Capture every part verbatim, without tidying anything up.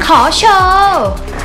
ขอโชว์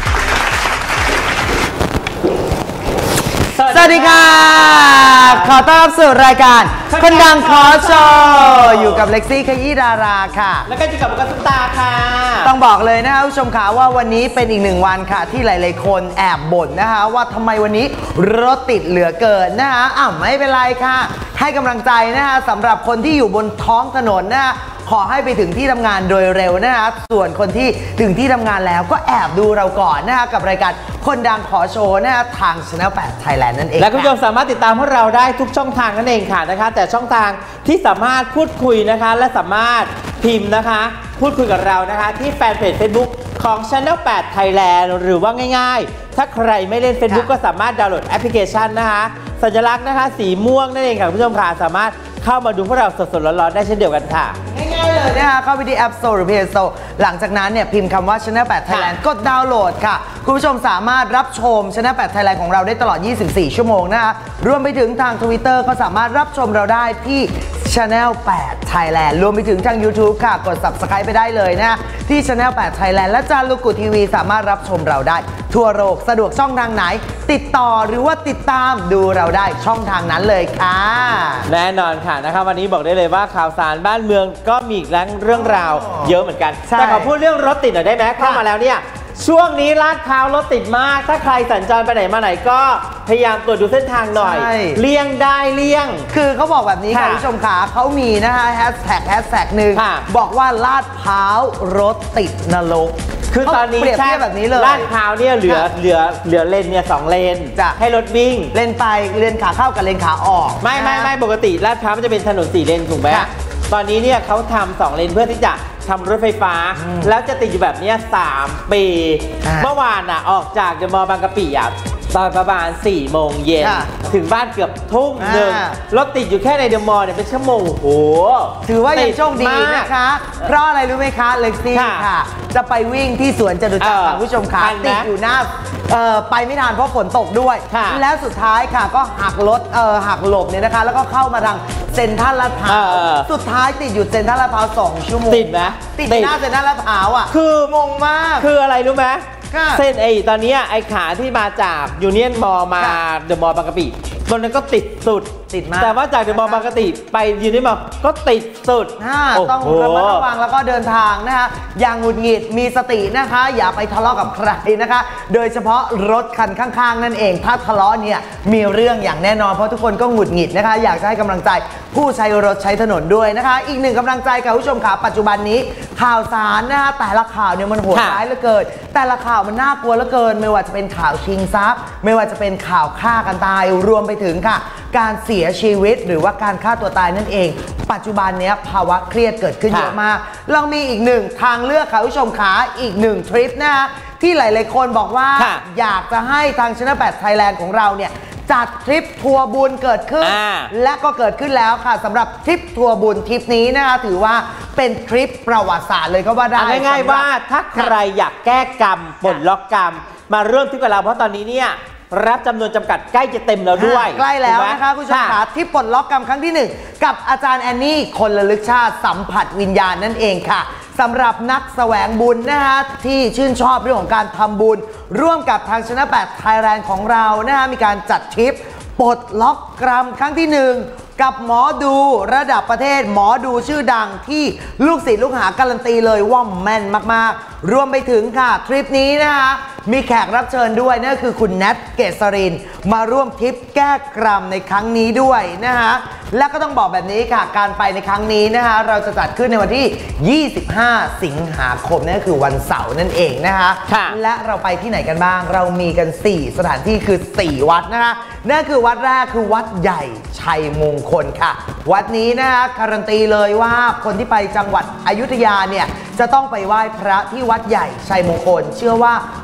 สวัสดีค่ะขอต้อนรับสู่รายการคนดังขอโชว์อยู่กับเล็กซี่ขยี้ดาราค่ะแล้วก็อยู่กับกันตุ๊กตาค่ะต้องบอกเลยนะคะผู้ชมขาว่าวันนี้เป็นอีกหนึ่งวันค่ะที่หลายๆคนแอบบ่นนะคะว่าทำไมวันนี้รถติดเหลือเกินนะคะอ้าวไม่เป็นไรค่ะให้กำลังใจนะคะสำหรับคนที่อยู่บนท้องถนนนะคะขอให้ไปถึงที่ทำงานโดยเร็วนะคะส่วนคนที่ถึงที่ทำงานแล้วก็แอบดูเราก่อนนะคะกับรายการคนดังขอโชว์นะคะทาง Channel แปด Thailand นั่นเองและคุณผู้ชมสามารถติดตามพวกเราได้ทุกช่องทางนั่นเองค่ะนะคะแต่ช่องทางที่สามารถพูดคุยนะคะและสามารถพิมพ์นะคะพูดคุยกับเรานะคะที่แฟนเพจ Facebook ของ Channel แปด Thailand หรือว่าง่ายๆถ้าใครไม่เล่น Facebook ก็สามารถดาวน์โหลดแอปพลิเคชันนะคะสัญลักษณ์นะคะสีม่วงนั่นเองค่ะคุณผู้ชมค่ะสามารถเข้ามาดูพวกเราสดๆร้อนๆได้เช่นเดียวกันค่ะง่ายๆเลยนะคะเข้าไปที่ App Store หรือ Play Store หลังจากนั้นเนี่ยพิมพ์คำว่า Channel แปด Thailand กดดาวน์โหลดค่ะคุณผู้ชมสามารถรับชม Channel แปด Thailand ของเราได้ตลอดยี่สิบสี่ชั่วโมงนะคะรวมไปถึงทาง Twitter ก็สามารถรับชมเราได้ที่ Channel แปด Thailand รวมไปถึงทาง YouTube ค่ะกด Subscribe ไปได้เลยนะที่ Channel แปด Thailand และจารุกุทีวีสามารถรับชมเราได้ทั่วโลกสะดวกช่องทางไหนติดต่อหรือว่าติดตามดูเราได้ช่องทางนั้นเลยค่ะแน่นอนค่ะนะคะวันนี้บอกได้เลยว่าข่าวสารบ้านเมืองก็มีอีกเรื่องราวเยอะเหมือนกันแต่ขอพูดเรื่องรถติดหน่อยได้ไหมเข้ามาแล้วเนี่ยช่วงนี้ลาดพร้าวรถติดมากถ้าใครสัญจรไปไหนมาไหนก็พยายามตรวจดูเส้นทางหน่อยเลี่ยงได้เลี่ยงคือเขาบอกแบบนี้ค่ะผู้ชมขาเขามีนะคะแฮชแท็กแฮชแท็กหนึ่งบอกว่าลาดพร้าวรถติดนรกคือตอนนี้เปรียบเทียบแบบนี้เลยลาดพร้าวเนี่ยเหลือเหลือเหลือเลนเนี่ยสองเลนจะให้รถวิ่งเลนไปเลนขาเข้ากับเลนขาออกไม่ไม่ไม่ปกติลาดพร้าวมันจะเป็นถนนสี่เลนถูกไหมตอนนี้เนี่ยเขาทำสองเลนเพื่อที่จะทำรถไฟฟ้าแล้วจะติดอยู่แบบนี้สามปีเมื่อวานอ่ะออกจากเดอะมอลล์บางกะปิอ่ะตอนประมาณสี่โมงเย็นถึงบ้านเกือบทุ่มหนึ่งรถติดอยู่แค่ในเดอะมอลล์เนี่ยเป็นชั่วโมงโอ้โหถือว่ายังโชคดีนะคะเพราะอะไรรู้ไหมคะเล็กซี่ค่ะจะไปวิ่งที่สวนจตุจักรค่ะผู้ชมค่ะติดอยู่หน้าไปไม่ทันเพราะฝนตกด้วยแล้วสุดท้ายค่ะก็หักรถหักหลบเนี่ยนะคะแล้วก็เข้ามาทางเซ็นทรัลลาดพร้าวสุดท้ายติดอยู่เซ็นทรัลลาดพร้าวสองชั่วโมงติดไหมติดหน้าเซ็นทรัลลาดพร้าวอ่ะคืองงมากคืออะไรรู้ไหมเส้นไอ้ตอนนี้ไอ้ขาที่มาจากยูเนียนมอลมาเดอะมอลล์บางกะปิตรงนั้นก็ติดสุดติดมากแต่ว่าจากเดอะมอลล์บางกะปิไปยูเนียนมอลก็ติดสุดต้องระมัดระวังแล้วก็เดินทางนะคะอย่างหงุดหงิดมีสตินะคะอย่าไปทะเลาะกับใครนะคะโดยเฉพาะรถคันข้างๆนั่นเองถ้าทะเลาะเนี่ยมีเรื่องอย่างแน่นอนเพราะทุกคนก็หงุดหงิดนะคะอยากจะให้กำลังใจผู้ใช้รถใช้ถนนด้วยนะคะอีกหนึ่งกำลังใจค่ะผู้ชมค่ะปัจจุบันนี้ข่าวสารนะคะแต่ละข่าวเนี่ยมันโหดร้ายเหลือเกินแต่ละข่าวมันน่ากลัวเหลือเกินไม่ว่าจะเป็นข่าวชิงทรัพย์ไม่ว่าจะเป็นข่าวฆ่ากันตายรวมไปถึงค่ะการเสียชีวิตหรือว่าการฆ่าตัวตายนั่นเองปัจจุบันนี้ภาวะเครียดเกิดขึ้นเยอะมากเรามีอีกหนึ่งทางเลือกค่ะผู้ชมขาอีกหนึ่งทริปนะคะที่หลายๆคนบอกว่าอยากจะให้ทาง Channel แปด Thailand ของเราเนี่ยจัดทริปทัวร์บุญเกิดขึ้นและก็เกิดขึ้นแล้วค่ะสำหรับทริปทัวร์บุญทริปนี้นะคะถือว่าเป็นทริปประวัติศาสตร์เลยก็ว่าได้ง่ายๆว่าถ้าใครอยากแก้กรรมปลดล็อกกรรมมาเริ่มทริปกับเราเพราะตอนนี้เนี่ยรับจำนวนจำกัดใกล้จะเต็มแล้วด้วยใกล้แล้วนะคะคุณผู้ชมค่ะที่ปลดล็อกกรรมครั้งที่หนึ่งกับอาจารย์แอนนี่คนระลึกชาติสัมผัสวิญญาณนั่นเองค่ะสำหรับนักแสวงบุญนะคะที่ชื่นชอบเรื่องของการทำบุญร่วมกับทาง Channel แปด Thailand ของเรานะคะมีการจัดทริปปลดล็อกกรรมครั้งที่หนึ่งกับหมอดูระดับประเทศหมอดูชื่อดังที่ลูกศิษย์ลูกหาการันตีเลยว่าแม่นมากๆรวมไปถึงค่ะทริปนี้นะคะมีแขกรับเชิญด้วยนั่นคือคุณแนทเกษรินมาร่วมทริปแก้กรรมในครั้งนี้ด้วยนะคะและก็ต้องบอกแบบนี้ค่ะการไปในครั้งนี้นะคะเราจะจัดขึ้นในวันที่ยี่สิบห้าสิงหาคมนั่นคือวันเสาร์นั่นเองนะคะและเราไปที่ไหนกันบ้างเรามีกันสี่สถานที่คือสี่วัดนะคะนั่นคือวัดแรกคือวัดใหญ่ชัยมงคลค่ะวัดนี้นะคะการันตีเลยว่าคนที่ไปจังหวัดอยุธยาเนี่ยจะต้องไปไหว้พระที่วัดใหญ่ชัยมงคลเชื่อว่า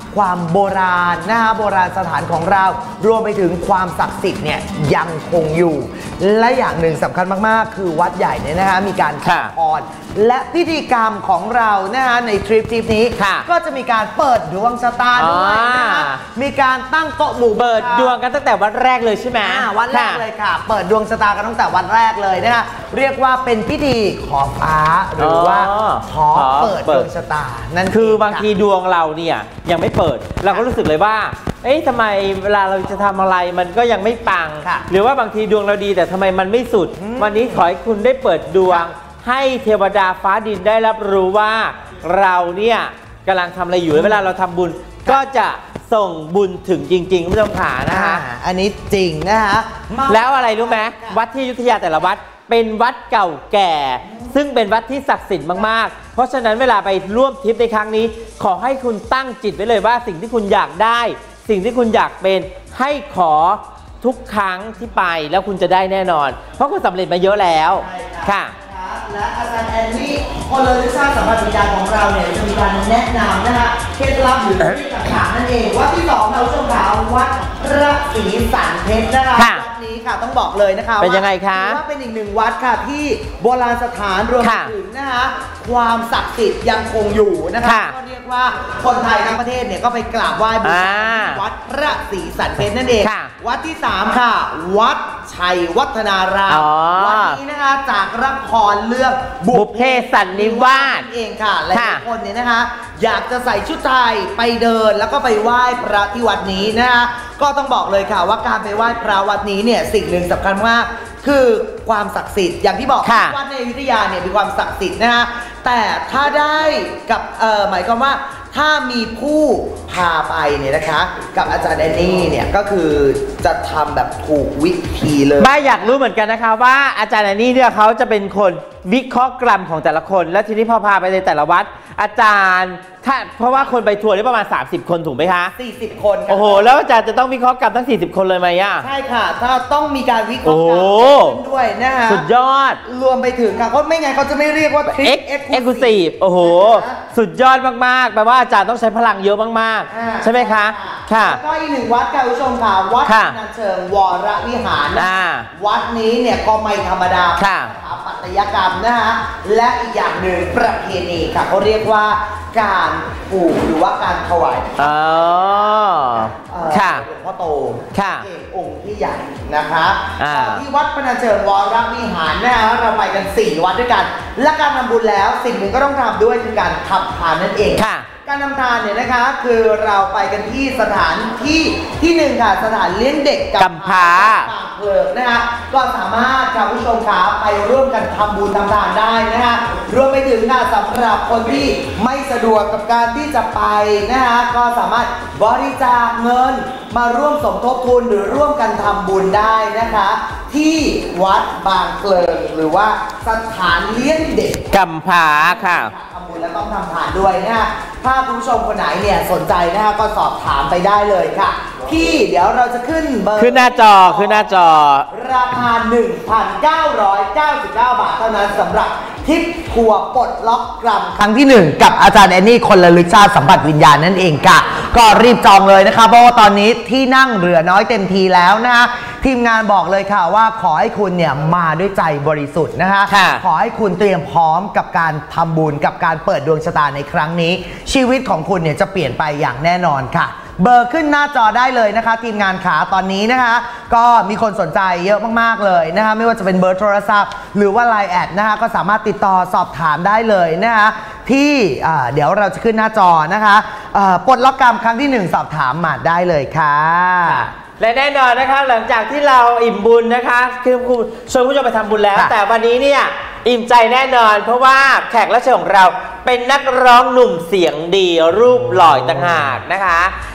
ความโบราณนะคะโบราณสถานของเรารวมไปถึงความศักดิ์สิทธิ์เนี่ยยังคงอยู่และอย่างหนึ่งสำคัญมากๆคือวัดใหญ่เนี่ยนะคะมีการขอพรและพิธีกรรมของเรานะคะในทริปทริปนี้ก็จะมีการเปิดดวงชะตาด้วยนะคะมีการตั้งโต๊ะหมู่เปิดดวงกันตั้งแต่วันแรกเลยใช่ไหมวันแรกเลยค่ะเปิดดวงชะตากันตั้งแต่วันแรกเลยนะคะเรียกว่าเป็นพิธีขอฟ้าหรือว่าขอเปิดดวงชะตานั่นคือบางทีดวงเราเนี่ยยังไม่เปิดเราก็รู้สึกเลยว่าเอ๊ะทำไมเวลาเราจะทำอะไรมันก็ยังไม่ปังหรือว่าบางทีดวงเราดีแต่ทำไมมันไม่สุดวันนี้ขอให้คุณได้เปิดดวงให้เทวดาฟ้าดินได้รับรู้ว่าเราเนี่ยกำลังทำอะไรอยู่เวลาเราทำบุญก็จะส่งบุญถึงจริงๆคุณผู้ชมขานะคะอันนี้จริงนะคะแล้วอะไรรู้ไหมวัดที่อยุธยาแต่ละวัดเป็นวัดเก่าแก่ซึ่งเป็นวัดที่ศักดิ์สิทธิ์มากๆเพราะฉะนั้นเวลาไปร่วมทริปในครั้งนี้ขอให้คุณตั้งจิตไว้เลยว่าสิ่งที่คุณอยากได้สิ่งที่คุณอยากเป็นให้ขอทุกครั้งที่ไปแล้วคุณจะได้แน่นอนเพราะคุณสำเร็จมาเยอะแล้วค่ะและอาจารย์แอนนี่คนละวิชาสัมผัสวิญญาณของเราเนี่ยจะมีการแนะนำนะคะเคล็ดลับหรือวิธีต่างๆนั่นเองวัดที่สองเราชมข่าววัดพระศรีสันเพชรนะคะวัดนี้ค่ะต้องบอกเลยนะคะเป็นยังไงคะว่าเป็นอีกหนึ่งวัดค่ะที่โบราณสถานรวมถึงนะคะความศักดิ์สิทธิ์ยังคงอยู่นะคะก็เรียกว่าคนไทยทั้งประเทศเนี่ยก็ไปกราบไหว้บูชาวัดพระศรีสันเพชรนั่นเองวัดที่สามค่ะวัดชัยวัฒนารามวัดนี้นะคะจากละครเรื่องบุพเพสันนิวาสเองค่ะหลายคนเนี่ยนะคะอยากจะใส่ชุดไทยไปเดินแล้วก็ไปไหว้พระที่วัดนี้นะคะก็ต้องบอกเลยค่ะว่าการไปไหว้พระวัดนี้เนี่ยสิ่งหนึ่งสำคัญมากคือความศักดิ์สิทธิ์อย่างที่บอกวัดในอยุธยาเนี่ยมีความศักดิ์สิทธิ์นะคะแต่ถ้าได้กับเอ่อหมายความว่าถ้ามีผู้พาไปเนี่ยนะคะกับอาจารย์แอนนี่เนี่ยก็คือจะทำแบบถูกวิธีเลยไม่อยากรู้เหมือนกันนะคะว่าอาจารย์แอนนี่เนี่ยเขาจะเป็นคนวิเคราะห์กรรมของแต่ละคนแล้วทีนี้พอพาไปในแต่ละวัดอาจารย์ถ้าเพราะว่าคนไปทัวร์ได้ประมาณสามสิบคนถูกไหมคะสี่สิบคนโอ้โหแล้วอาจารย์จะต้องวิเคราะห์กรรมทั้งสี่สิบคนเลยไหมอ่ะใช่ค่ะถ้าต้องมีการวิเคราะห์กรรมด้วยนะคะสุดยอดรวมไปถึงค่ะเพราะไม่งั้นเขาจะไม่เรียกว่า Exclusive โอ้โหสุดยอดมากๆแปลว่าอาจารย์ต้องใช้พลังเยอะมากๆใช่ไหมคะค่ะแล้วก็อีกหนึ่งวัดค่ะคุณผู้ชมค่ะวัดนันเชิงวรวิหารวัดนี้เนี่ยก็ไม่ธรรมดาสถาปัตยกรรมนะคะและอีกอย่างหนึ่งประเพณีค่ะเขาเรียกว่าการปลูกหรือว่าการถวายอ๋อค่ะหลวงพ่อโตค่ะเอกองค์ที่ใหญ่นะคะที่วัดพนัญเชิงวรวิหารนะคะเราไปกันสี่วัดด้วยกันและการทำบุญแล้วสิ่งหนึ่งก็ต้องทำด้วยคือการทำทานนั่นเองค่ะการทำทานเนี่ยนะคะคือเราไปกันที่สถานที่ที่หนึ่งค่ะสถานเลี้ยงเด็กกำพร้าปากเปลือกนะคะก็สามารถค่ะผู้ชมขาไปร่วมกันทำบุญทำทานได้นะคะรวมไปถึงค่ะสำหรับคนที่ไม่สะดวกกับการที่จะไปนะคะก็สามารถบริจาคเงินมาร่วมสมทบทุนหรือร่วมกันทำบุญได้นะคะที่วัดบางเปลือกหรือว่าสถานเลี้ยงเด็กกำพร้าค่ะทำบุญแล้วต้องทำทานด้วยนะคะถ้าคุณผู้ชมคนไหนเนี่ยสนใจนะคะก็สอบถามไปได้เลยค่ะที่เดี๋ยวเราจะขึ้นเบอร์ขึ้นหน้าจอขึ้นหน้าจอราคา หนึ่งพันเก้าร้อยเก้าสิบเก้า บาทเท่านั้นสำหรับทริปทัวร์ปลดล็อกกรรมครั้งที่หนึ่งกับอาจารย์แอนนี่คนละลึกชาติสัมผัสวิญญาณนั่นเองค่ะก็รีบจองเลยนะคะเพราะว่าตอนนี้ที่นั่งเหลือน้อยเต็มทีแล้วนะคะทีมงานบอกเลยค่ะว่าขอให้คุณเนี่ยมาด้วยใจบริสุทธิ์นะคะขอให้คุณเตรียมพร้อมกับการทำบุญกับการเปิดดวงชะตาในครั้งนี้ชีวิตของคุณเนี่ยจะเปลี่ยนไปอย่างแน่นอนค่ะเบอร์ขึ้นหน้าจอได้เลยนะคะทีมงานขาตอนนี้นะคะก็มีคนสนใจเยอะมากๆเลยนะคะไม่ว่าจะเป็นเบอร์โทรศัพท์หรือว่า ไลน์ แอดนะคะก็สามารถติดต่อสอบถามได้เลยนะคะที่เดี๋ยวเราจะขึ้นหน้าจอนะคะปลดล็อกกรรมครั้งที่หนึ่งสอบถามมาได้เลยค่ะและแน่นอนนะคะหลังจากที่เราอิ่มบุญนะคะคือคุณชวนผู้ชมไปทำบุญแล้วแต่วันนี้เนี่ยอิ่มใจแน่นอนเพราะว่าแขกรับเชิญของเราเป็นนักร้องหนุ่มเสียงดีรูปหล่อต่างหากนะคะ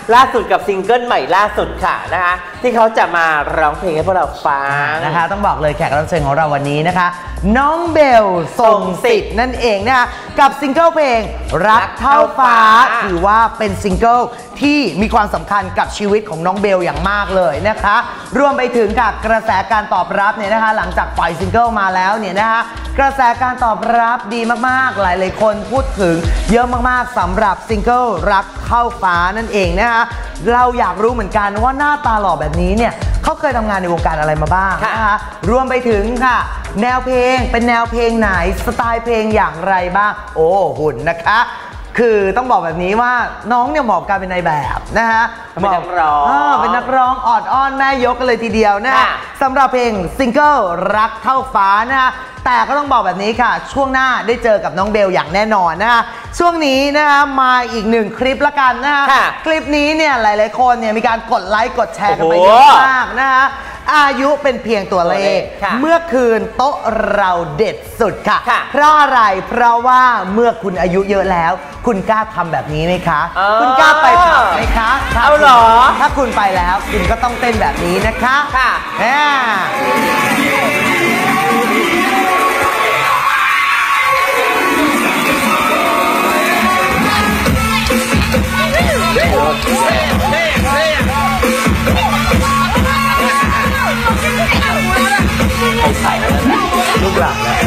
ล่าสุดกับซิงเกิลใหม่ล่าสุดค่ะนะคะที่เขาจะมาร้องเพลงให้พวกเราฟังนะคะต้องบอกเลยแขกรับเชิญของเราวันนี้นะคะน้องเบลทรงสิทธิ์นั่นเองนะคะกับซิงเกิลเพลงรักเท่าฟ้าถือว่าเป็นซิงเกิลที่มีความสำคัญกับชีวิตของน้องเบลอย่างมากเลยนะคะรวมไปถึงกับกระแสการตอบรับเนี่ยนะคะหลังจากปล่อยซิงเกิลมาแล้วเนี่ยนะคะกระแสการตอบรับดีมากๆหลายๆคนพูดถึงเยอะมากๆสำหรับซิงเกิลรักเท่าฟ้านั่นเองนะคะเราอยากรู้เหมือนกันว่าหน้าตาหล่อแบบนี้เนี่ยเขาเคยทำงานในวงการอะไรมาบ้างนะคะรวมไปถึงค่ะแนวเพลงเป็นแนวเพลงไหนสไตล์เพลงอย่างไรบ้างโอ้หุ่นนะคะคือต้องบอกแบบนี้ว่าน้องเนี่ยเหมาะกับการเป็นนายแบบนะฮะเป็นนักร้องเป็นนักร้องออดอ้อนแม่ยกกันเลยทีเดียวนะสำหรับเพลงซิงเกิลรักเท่าฟ้านะฮะแต่ก็ต้องบอกแบบนี้ค่ะช่วงหน้าได้เจอกับน้องเบลอย่างแน่นอนนะคะช่วงนี้นะคะมาอีกหนึ่งคลิปละกันนะคะคลิปนี้เนี่ยหลายๆคนเนี่ยมีการกดไลค์กดแชร์กันไปเยอะมากนะคะอายุเป็นเพียงตัวเลขเมื่อคืนโต๊ะเราเด็ดสุดค่ะเพราะอะไรเพราะว่าเมื่อคุณอายุเยอะแล้วคุณกล้าทำแบบนี้ไหมคะคุณกล้าไปผับไหมคะเอาหรอถ้าคุณไปแล้วคุณก็ต้องเต้นแบบนี้นะคะค่ะลูกหลับแล้ว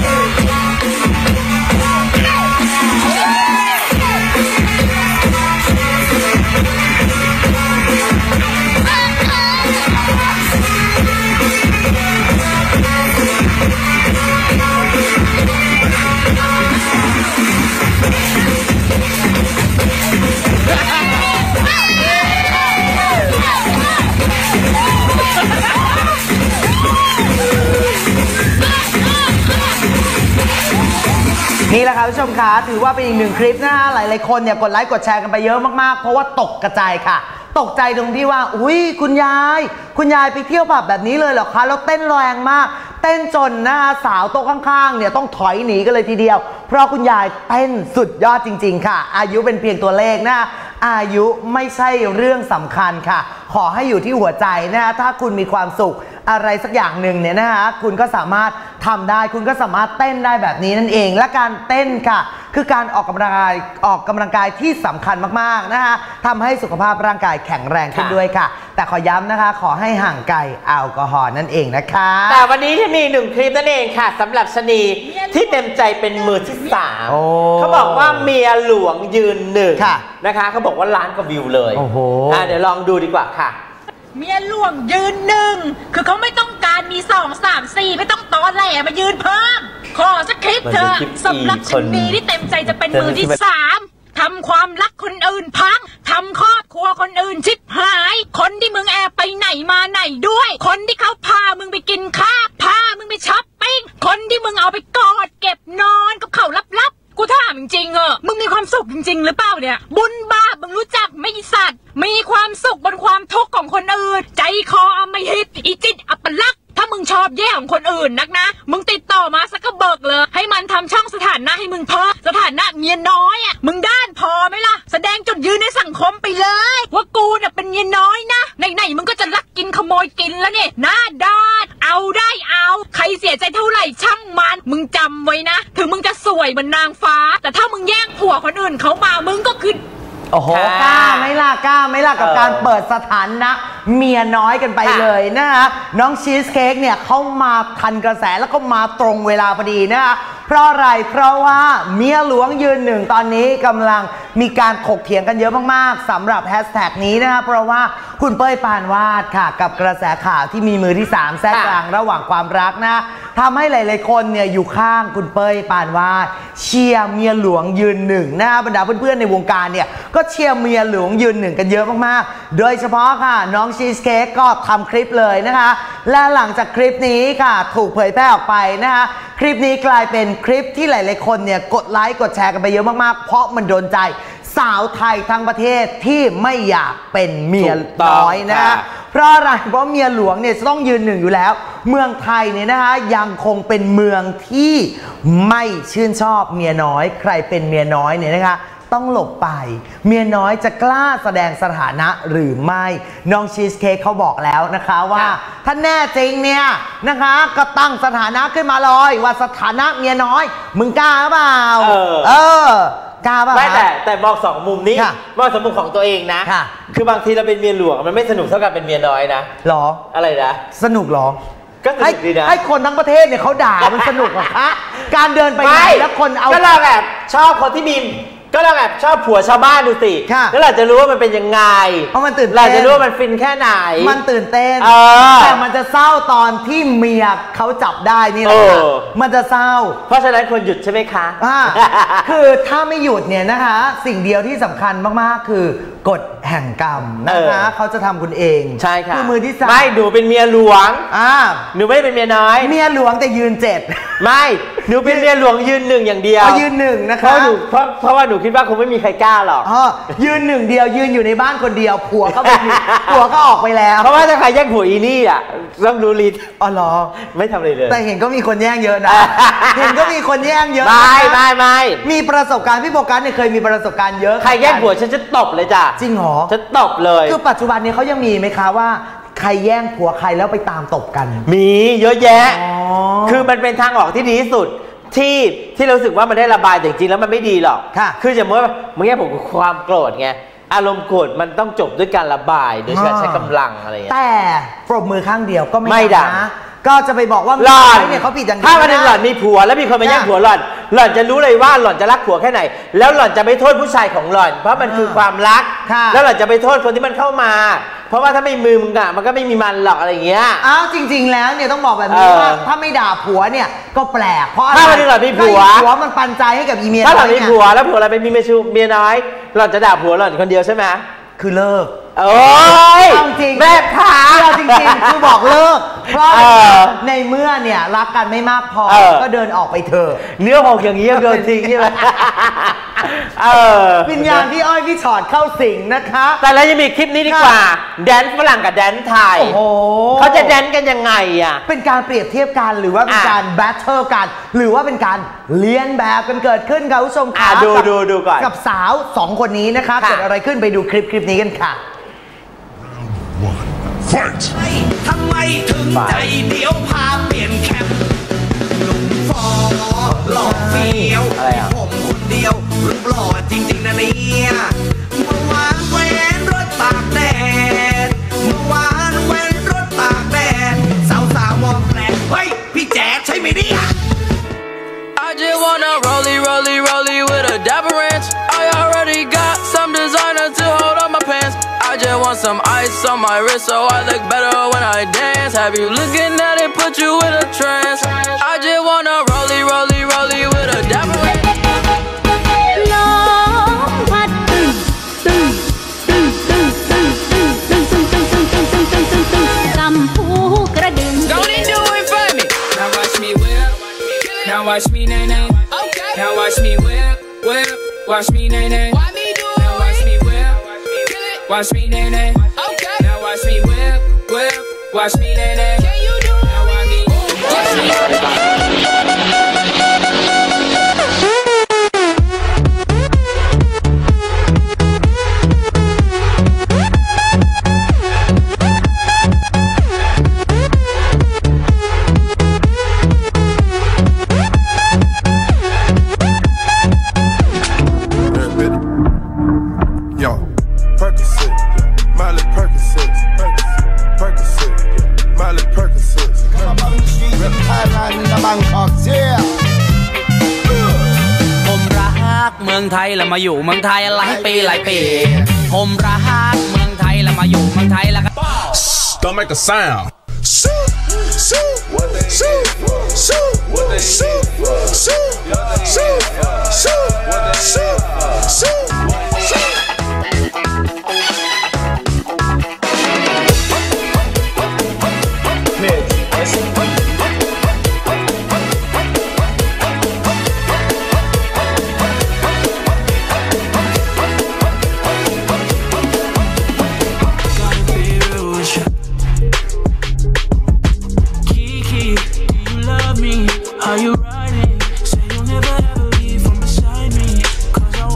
นี่แหละค่ะผู้ชมคะถือว่าเป็นอีกหนึ่งคลิปนะฮะหลายๆคนเนี่ยกดไลค์กดแชร์กันไปเยอะมากๆเพราะว่าตกกระจายค่ะตกใจตรงที่ว่าอุ้ยคุณยายคุณยายไปเที่ยวผับแบบนี้เลยเหรอคะแล้วเต้นแรงมากเต้นจนนะคะสาวโต๊ะข้างๆเนี่ยต้องถอยหนีกันเลยทีเดียวเพราะคุณยายเต้นสุดยอดจริงๆค่ะอายุเป็นเพียงตัวเลขนะอายุไม่ใช่เรื่องสำคัญค่ะขอให้อยู่ที่หัวใจนะคะถ้าคุณมีความสุขอะไรสักอย่างหนึ่งเนี่ยนะคะคุณก็สามารถทำได้คุณก็สามารถเต้นได้แบบนี้นั่นเองและการเต้นค่ะคือการออกกำลังกายออกกำลังกายที่สำคัญมากๆนะคะทำให้สุขภาพร่างกายแข็งแรงขึ้นด้วยค่ะแต่ขอย้ำนะคะขอให้ห่างไกลแอลกอฮอล์นั่นเองนะคะแต่วันนี้ที่มีหนึ่งคลิปนั่นเองค่ะสำหรับชนีที่เต็มใจเป็นมือที่สามเขาบอกว่าเมียหลวงยืนหนึ่งนะคะเขาบอกว่าล้านกว่าวิวเลยโอ้โหเดี๋ยวลองดูดีกว่าค่ะเมียหลวงยืนหนึ่งคือเขาไม่ต้องการมีสองสามสี่ไม่ต้องตอแหลมายืนเพิ่มขอสักคลิปเธอสำหรับชนีที่เต็มใจจะเป็นมือที่สามทำความรักคนอื่นพังทำครอบครัวคนอื่นชิบหายคนที่มึงแอบไปไหนมาไหนด้วยคนที่เขาพามึงไปกินข้าวพามึงไปช้อปปิ้งคนที่มึงเอาไปกอดเก็บนอนกับเขาลับๆกูถามจริงๆเออมึงมีความสุขจริงๆหรือเปล่าเนี่ยบุญบาปมึงรู้จักไม่สัตว์มีความสุขบนความทุกข์ของคนอื่นใจคออำมหิตอีจิตอัปลักษณ์ถ้ามึงชอบแย่ของคนอื่นนักนะมึงติดต่อมาสักกระเบิกเลยให้มันทำช่องสถานะให้มึงพอสถานะเมียน้อยอ่ะมึงด้านพอไหมล่ะแสดงจุดยืนในสังคมไปเลยว่ากูเนี่ยเป็นเมียน้อยนะไหนๆมึงก็จะลักกินขโมยกินแล้วเนี่ยหน้าด้านเอาได้เอาใครเสียใจเท่าไหร่ช่างมันมึงจำไว้นะถึงมึงจะสวยเหมือนนางฟ้าแต่ถ้ามึงแย่งผัวคนอื่นเขามามึงก็คือโอ้โหกล้าไม่ล่ะกล้าไม่ล่ะกับการเปิดสถานะเมียน้อยกันไปเลยนะคะน้องชีสเค้กเนี่ยเขามาทันกระแสแล้วก็มาตรงเวลาพอดีนะคะเพราะอะไรเพราะว่าเมียหลวงยืนหนึ่งตอนนี้กำลังมีการถกเถียงกันเยอะมากๆสำหรับแฮชแท็กนี้นะคะเพราะว่าคุณเป้ยปานวาดค่ะกับกระแสข่าวที่มีมือที่สามแทรกกลางระหว่างความรักนะทำให้หลายๆคนเนี่ยอยู่ข้างคุณเป้ยปานวาดเชียร์เมียหลวงยืนหนึ่งนะคะบรรดาเพื่อนๆในวงการเนี่ยก็เชียร์เมียหลวงยืนหนึ่งกันเยอะมากๆโดยเฉพาะค่ะน้องชีสเค้กก็ทำคลิปเลยนะคะและหลังจากคลิปนี้ค่ะถูกเผยแพร่ออกไปนะคะคลิปนี้กลายเป็นคลิปที่หลายๆคนเนี่ยกดไลค์กดแชร์กันไปเยอะมากๆเพราะมันโดนใจสาวไทยทั้งประเทศที่ไม่อยากเป็นเมียน้อยนะเพราะอะไรเพราะเมียหลวงเนี่ยจะต้องยืนหนึ่งอยู่แล้วเมืองไทยเนี่ยนะคะยังคงเป็นเมืองที่ไม่ชื่นชอบเมียน้อยใครเป็นเมียน้อยเนี่ยนะคะต้องหลบไปเมียน้อยจะกล้าแสดงสถานะหรือไม่น้องชีสเค้กเขาบอกแล้วนะคะว่าถ้าแน่จริงเนี่ยนะคะก็ตั้งสถานะขึ้นมาเลยว่าสถานะเมียน้อยมึงกล้าเปล่าเออเออกล้าเปล่าไม่แต่แต่มองสองมุมนี้มองสองมุมของตัวเองนะคือบางทีเราเป็นเมียหลวงมันไม่สนุกเท่ากับเป็นเมียน้อยนะหรออะไรนะสนุกหรอก็สนุกดีนะให้คนทั้งประเทศเนี่ยเขาด่ามันสนุกเหรอคะการเดินไปไหนแล้วคนเอาก็เราแบบชอบคนที่มีก็เราแบบชอบผัวชาวบ้านดูสิแล้วเราจะรู้ว่ามันเป็นยังไงเพราะมันตื่นเต้นเราจะรู้ว่ามันฟินแค่ไหนมันตื่นเต้นแต่มันจะเศร้าตอนที่เมียเขาจับได้นี่แหละมันจะเศร้าเพราะฉะนั้นควรหยุดใช่ไหมคะคือถ้าไม่หยุดเนี่ยนะคะสิ่งเดียวที่สำคัญมากๆคือกฎแห่งกรรมนะคะเขาจะทำคุณเองใช่ค่ะคือมือที่สามไม่หนูเป็นเมียหลวงอ่าหนูไม่ได้เป็นเมียน้อยเมียหลวงแต่ยืนเจ็ดไม่หนูเป็นเมียหลวงยืนหนึ่งอย่างเดียวยืนหนึ่งนะคะเพราะหนูเพราะเพราะว่าหนูคิดว่าคงไม่มีใครกล้าหรอกอ๋อยืนหนึ่งเดียวยืนอยู่ในบ้านคนเดียวผัวก็ไปผัวก็ออกไปแล้วเพราะว่าถ้าใครแย่งผัวอีนี่อ่ะต้องรู้ลิดอ๋อเหรอไม่ทำอะไรเลยแต่เห็นก็มีคนแย่งเยอะนะเห็นก็มีคนแย่งเยอะไม่ไม่ไม่มีประสบการณ์พี่โฟกัสเนี่ยเคยมีประสบการณ์เยอะใครแย่งผัวฉันจะตบเลยจ้ะจริงเหรอจะตบเลยคือปัจจุบันนี้เขายังมีไหมคะว่าใครแย่งผัวใครแล้วไปตามตบกันมีเยอะแยะคือมันเป็นทางออกที่ดีที่สุดที่ที่เราสึกว่ามันได้ระบายแต่จริงๆแล้วมันไม่ดีหรอกคืออย่างเมื่อเมื่อกี้ผมความโกรธไงอารมณ์โกรธมันต้องจบด้วยการระบายโดยการใช้กำลังอะไรอย่างเงี้ยแต่ปรบมือข้างเดียวก็ไม่ได้นะก็จะไปบอกว่าหล่อนเนี่ยเขาผิดอย่างนี้ถ้าวันหนึ่งหล่อนมีผัวแล้วมีคนมาแย่งผัวหล่อนหล่อนจะรู้เลยว่าหล่อนจะรักผัวแค่ไหนแล้วหล่อนจะไม่โทษผู้ชายของหล่อนเพราะมันคือความรักแล้วหล่อนจะไปโทษคนที่มันเข้ามาเพราะว่าถ้าไม่มือมึงอะมันก็ไม่มีมันหรอกอะไรอย่างเงี้ยอ้าวจริงๆแล้วเนี่ยต้องบอกแบบนี้ว่าถ้าไม่ด่าผัวเนี่ยก็แปลกเพราะถ้าวันหนึ่งหล่อนมีผัวผัวมันปันใจให้กับอีเมียถ้าหล่อนมีผัวแล้วผัวเราเป็นมีเมียชูเมียน้อยหล่อนจะด่าผัวหล่อนคนเดียวใช่ไหมคือเลิกโอ้ยจริงแม่ขาจริงๆคือบอกเลิกเพราะในเมื่อเนี่ยรักกันไม่มากพอก็เดินออกไปเถอะเนื้อหกอย่างนี้ก็โดนทิ้งใช่ไหมวิญญาณพี่อ้อยพี่ชอดเข้าสิงนะคะแต่แล้วยังมีคลิปนี้ดีกว่าแดนฝรั่งกับแดนไทยเขาจะแดนกันยังไงอ่ะเป็นการเปรียบเทียบกันหรือว่าเป็นการแบทเทิลกันหรือว่าเป็นการเลียนแบบกันเกิดขึ้นค่ะผู้ชมค่ะดูดูดูก่อนกับสาวสองคนนี้นะคะเกิดอะไรขึ้นไปดูคลิปคลิปนี้กันค่ะทำไมถึงใจเดียวพาเปลี่ยนแคมหนุ่มฟอหล่อเฟี้ยวผมคนเดียวรูปหล่อจริงๆนะเนี่ยเมื่อวานเว้นรถตากแดดเมื่อวานเว้นรถตากแดดสาวสาวมองแปลกเฮ้ยพี่แจ๊ดใช่ไหมเนี่ย I just wanna rollie rollie rollie with a dapper ranch I already got some designer to hold on my pants I just want some ice on my wrist so I look better when I dance Have you looking at it put you in a trance I just wanna rollie rollie rollie with a dapper ranch ลมพัดตึ้งตึ้งตึ้งตึ้งตึ้งตึ้งตึ้งตึ้งตึ้งตึ้งตึ้งตึ้งตึ้งตึ้งตึ้งกำพูกระดึง Don't it do it for me Now watch me whip Now watch me nay nay Okay Now watch me whip whip Watch me nay nay Why me do it Now watch me whip Watch me nay nay Okay Now watch me whip whip Watch me nay nay Can you do it Now watch me Watch meเมืองไทยแล้วมาอยู่เมืองไทยหลายปีหลายปีผมรักเมืองไทยแล้วมาอยู่เมืองไทยแล้วก็ Don't make a sound shoot shoot shoot shoot shoot shoot shoot shoot shoot Are you riding? Say you'll never ever leave from beside me. Cause I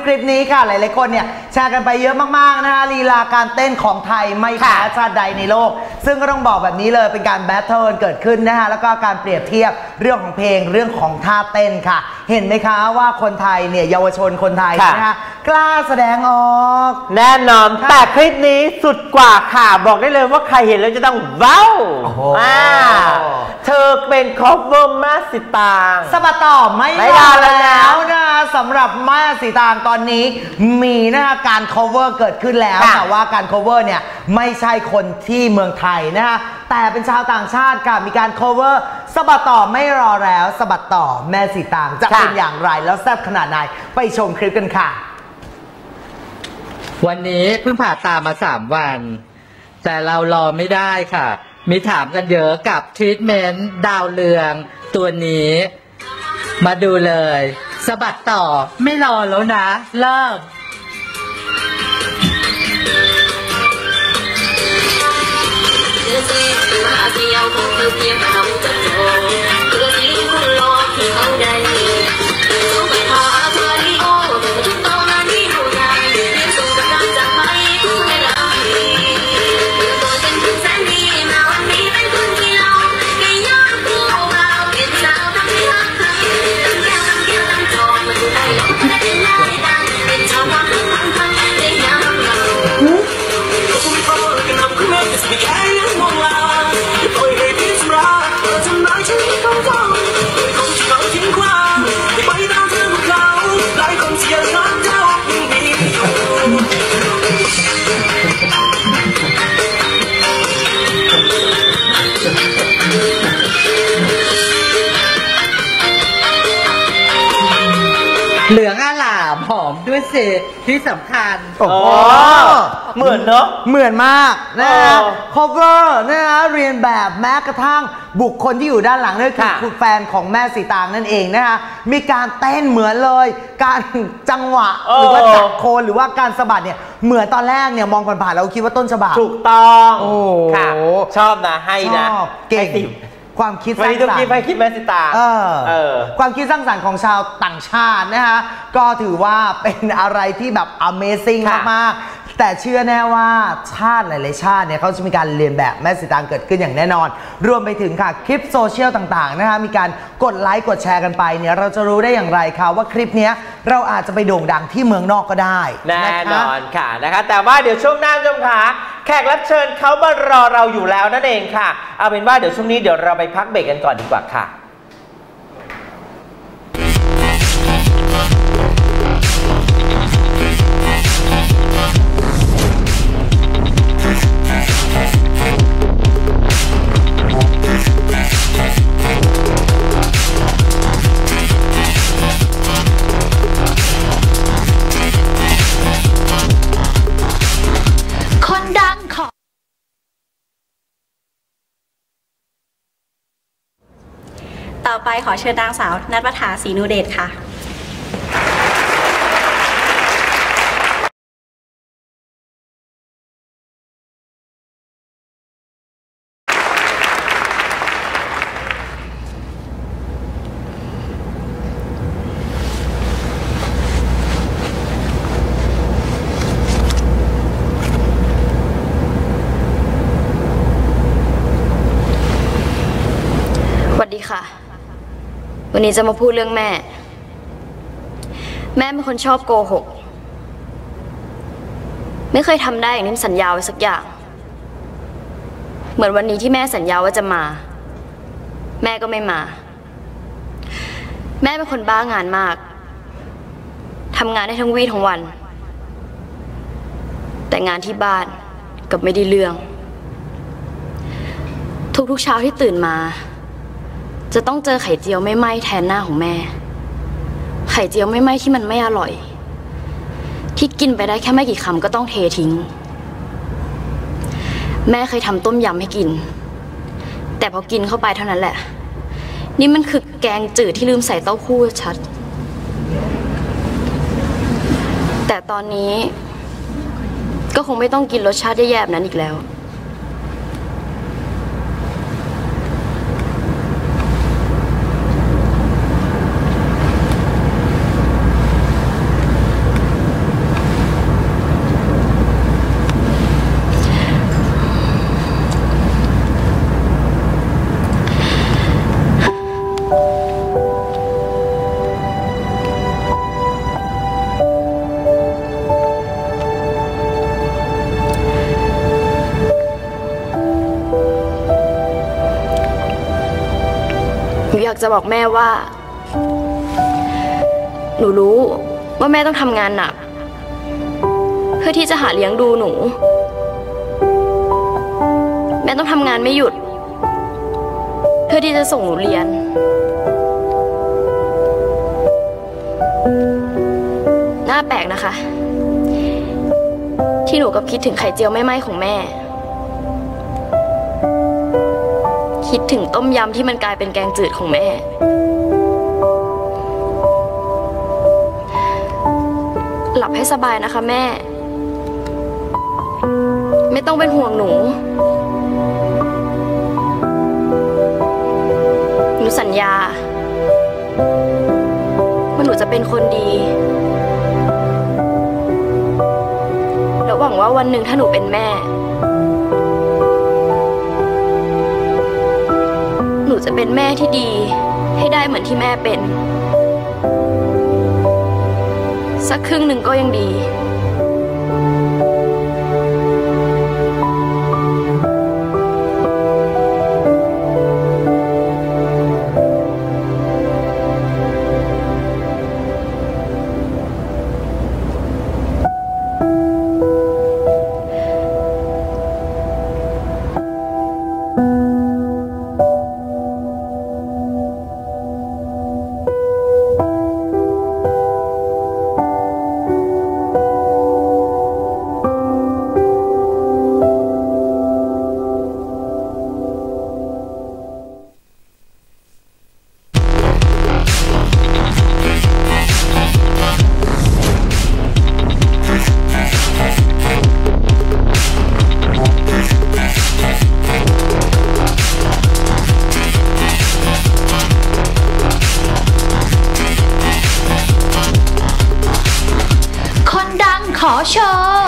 คลิปนี้ค่ะหลายๆคนเนี่ยแชร์กันไปเยอะมากๆนะคะลีลาการเต้นของไทยไม่แพ้ชาติใดในโลกซึ่งก็ต้องบอกแบบนี้เลยเป็นการแบทเทิลเกิดขึ้นนะคะแล้วก็การเปรียบเทียบเรื่องของเพลงเรื่องของท่าเต้นค่ะเห็นไหมคะว่าคนไทยเนี่ยเยาวชนคนไทยนะคะกล้าแสดงออกแน่นอนแต่คลิปนี้สุดกว่าค่ะบอกได้เลยว่าใครเห็นแล้วจะต้องว้าวอ่าเธอเป็นคอฟเวอร์แม่สีตางสบัดต่อไม่รอแล้วนะสำหรับแม่สีตางตอนนี้มีนะคะการ cover เกิดขึ้นแล้วแต่ว่าการ cover เนี่ยไม่ใช่คนที่เมืองไทยนะคะแต่เป็นชาวต่างชาติค่ะมีการ cover สบัดต่อไม่รอแล้วสบัดต่อแม่สีตางจะเป็นอย่างไรแล้วแซ่บขนาดไหนไปชมคลิปกันค่ะวันนี้เพิ่งผ่าตามาสามวันแต่เรารอไม่ได้ค่ะมีถามกันเยอะกับทรีทเมนต์ดาวเรืองตัวนี้มาดูเลยสะบัดต่อไม่รอแล้วนะเริ่มเหลืองอลามหอมด้วยเศษที่สำคัญโอ้โหเหมือนเนอะเหมือนมากนะฮะ cover นะฮะเรียนแบบแม้กระทั่งบุคคลที่อยู่ด้านหลังนั่นคือแฟนของแม่สีตางนั่นเองนะฮะมีการเต้นเหมือนเลยการจังหวะหรือว่าจับโคนหรือว่าการสะบัดเนี่ยเหมือนตอนแรกเนี่ยมองผ่านๆเราคิดว่าต้นฉบับถูกต้องโอ้ค่ะชอบนะให้นะเก่งความคิดสร้างสรรค์ไปคิดแม่สีตางความคิดสร้างสรรค์ของชาวต่างชาตินะฮะก็ถือว่าเป็นอะไรที่แบบ Amazing มากๆแต่เชื่อแน่ว่าชาติหลายๆชาติเนี่ยเขาจะมีการเรียนแบบแม่สีตางเกิดขึ้นอย่างแน่นอนรวมไปถึงค่ะคลิปโซเชียลต่างๆนะฮะมีการกดไลค์กดแชร์กันไปเนี่ยเราจะรู้ได้อย่างไรคะว่าคลิปนี้เราอาจจะไปโด่งดังที่เมืองนอกก็ได้แน่นอนค่ะนะคะแต่ว่าเดี๋ยวช่วงหน้าชมค่ะแขกรับเชิญเขามารอเราอยู่แล้วนั่นเองค่ะเอาเป็นว่าเดี๋ยวช่วงนี้เดี๋ยวเราไปพักเบรกกันก่อนดีกว่าค่ะต่อไปขอเชิญนางสาวณัฐปัฐาศรีนูเดชค่ะสวัสดีค่ะวันนี้จะมาพูดเรื่องแม่แม่เป็นคนชอบโกหกไม่เคยทำได้อย่างที่สัญญาไว้สักอย่างเหมือนวันนี้ที่แม่สัญญาว่าจะมาแม่ก็ไม่มาแม่เป็นคนบ้างานมากทำงานได้ทั้งวี่ทั้งวันแต่งานที่บ้านกับไม่ได้เรื่องทุกๆเช้าที่ตื่นมาจะต้องเจอไข่เจียวไม่ไหม้แทนหน้าของแม่ไข่เจียวไม่ไหม้ที่มันไม่อร่อยที่กินไปได้แค่ไม่กี่คำก็ต้องเททิ้งแม่เคยทำต้มยำให้กินแต่พอกินเข้าไปเท่านั้นแหละนี่มันคือแกงจืดที่ลืมใส่เต้าหู้ชัดแต่ตอนนี้ก็คงไม่ต้องกินรสชาติแย่ๆแบบนั้นอีกแล้วอยากจะบอกแม่ว่าหนูรู้ว่าแม่ต้องทำงานหนักเพื่อที่จะหาเลี้ยงดูหนูแม่ต้องทำงานไม่หยุดเพื่อที่จะส่งหนูเรียนน่าแปลกนะคะที่หนูกับคิดถึงไข่เจียวไม่ไหม้ของแม่คิดถึงต้มยำที่มันกลายเป็นแกงจืดของแม่หลับให้สบายนะคะแม่ไม่ต้องเป็นห่วงหนูหนูสัญญาว่าหนูจะเป็นคนดีแล้วหวังว่าวันหนึ่งถ้าหนูเป็นแม่หนูจะเป็นแม่ที่ดีให้ได้เหมือนที่แม่เป็นสักครึ่งหนึ่งก็ยังดีขอโชว์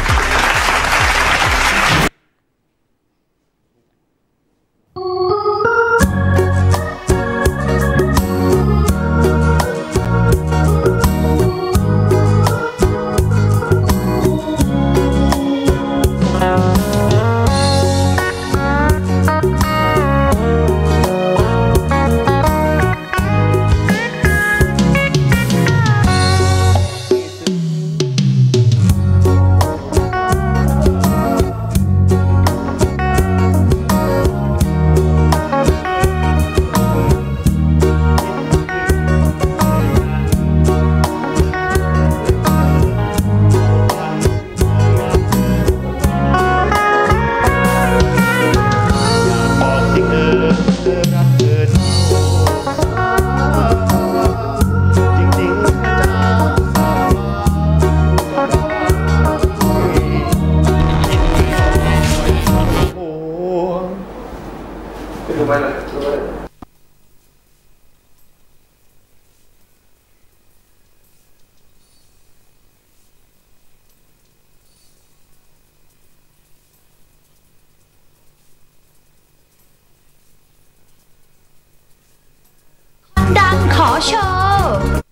ดังขอโชว์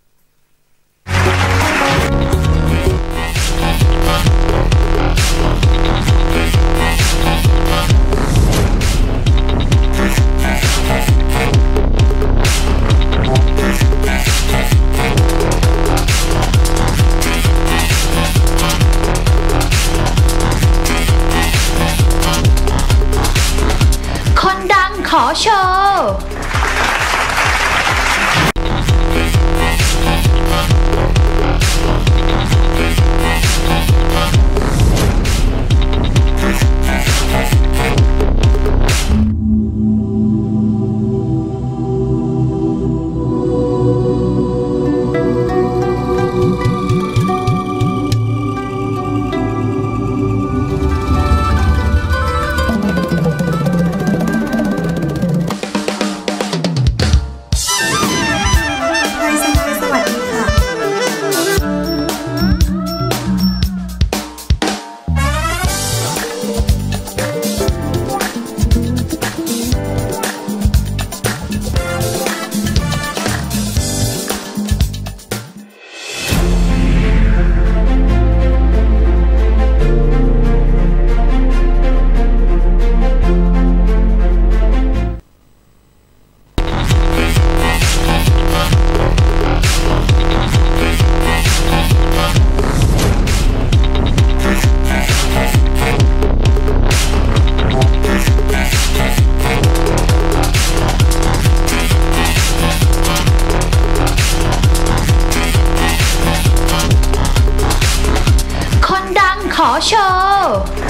คนดังขอโชว์คขอโชว์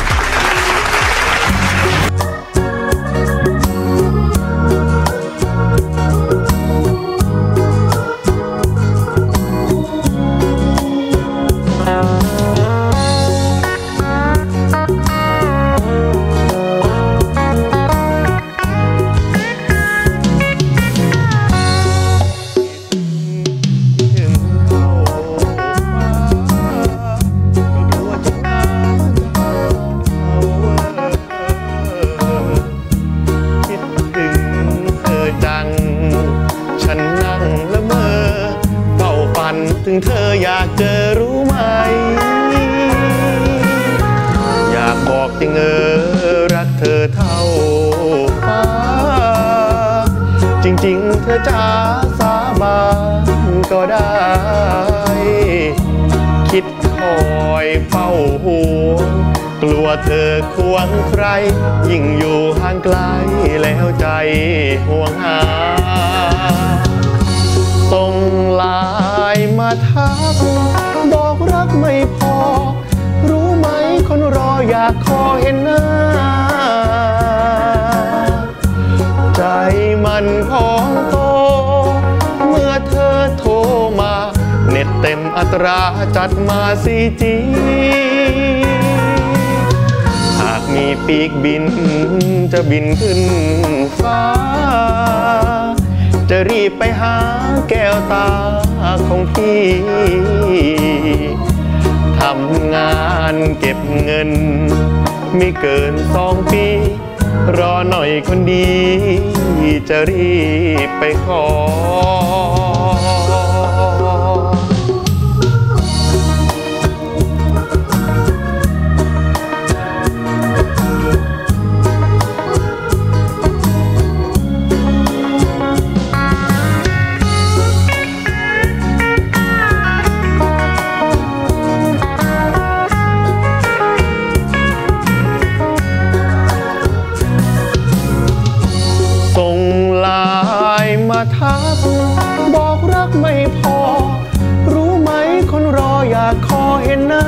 ถึงเธออยากเจอรู้ไหมอยากบอกจริงเออรักเธอเท่าฟ้าจริงๆเธอจะสาบานก็ได้คิดคอยเฝ้าห่วงกลัวเธอควงใครยิ่งอยู่ห่างไกลแล้วใจห่วงหาส่งไลน์มาทักบอกรักไม่พอรู้ไหมคนรออยากขอเห็นหน้าใจมันพองโตเมื่อเธอโทรมาเน็ตเต็มอัตราจัดมาซีจีหากมีปีกบินจะบินขึ้นฟ้าจะรีบไปหาแก้วตาของพี่ทำงานเก็บเงินไม่เกินสองปีรอหน่อยคนดีจะรีบไปขอทักบอกรักไม่พอรู้ไหมคนรออยากขอเห็นหน้า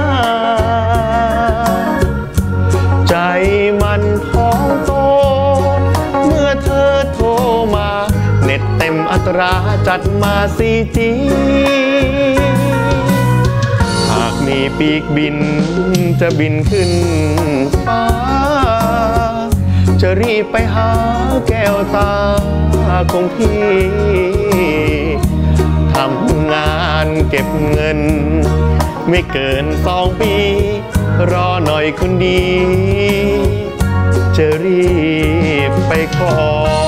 ใจมันพองโตเมื่อเธอโทรมาเน็ตเต็มอัตราจัดมาซีจีหากมีปีกบินจะบินขึ้นฟ้าจะรีบไปหาแก้วตาของพี่ทำงานเก็บเงินไม่เกินสองปีรอหน่อยคนดีจะรีบไปขอ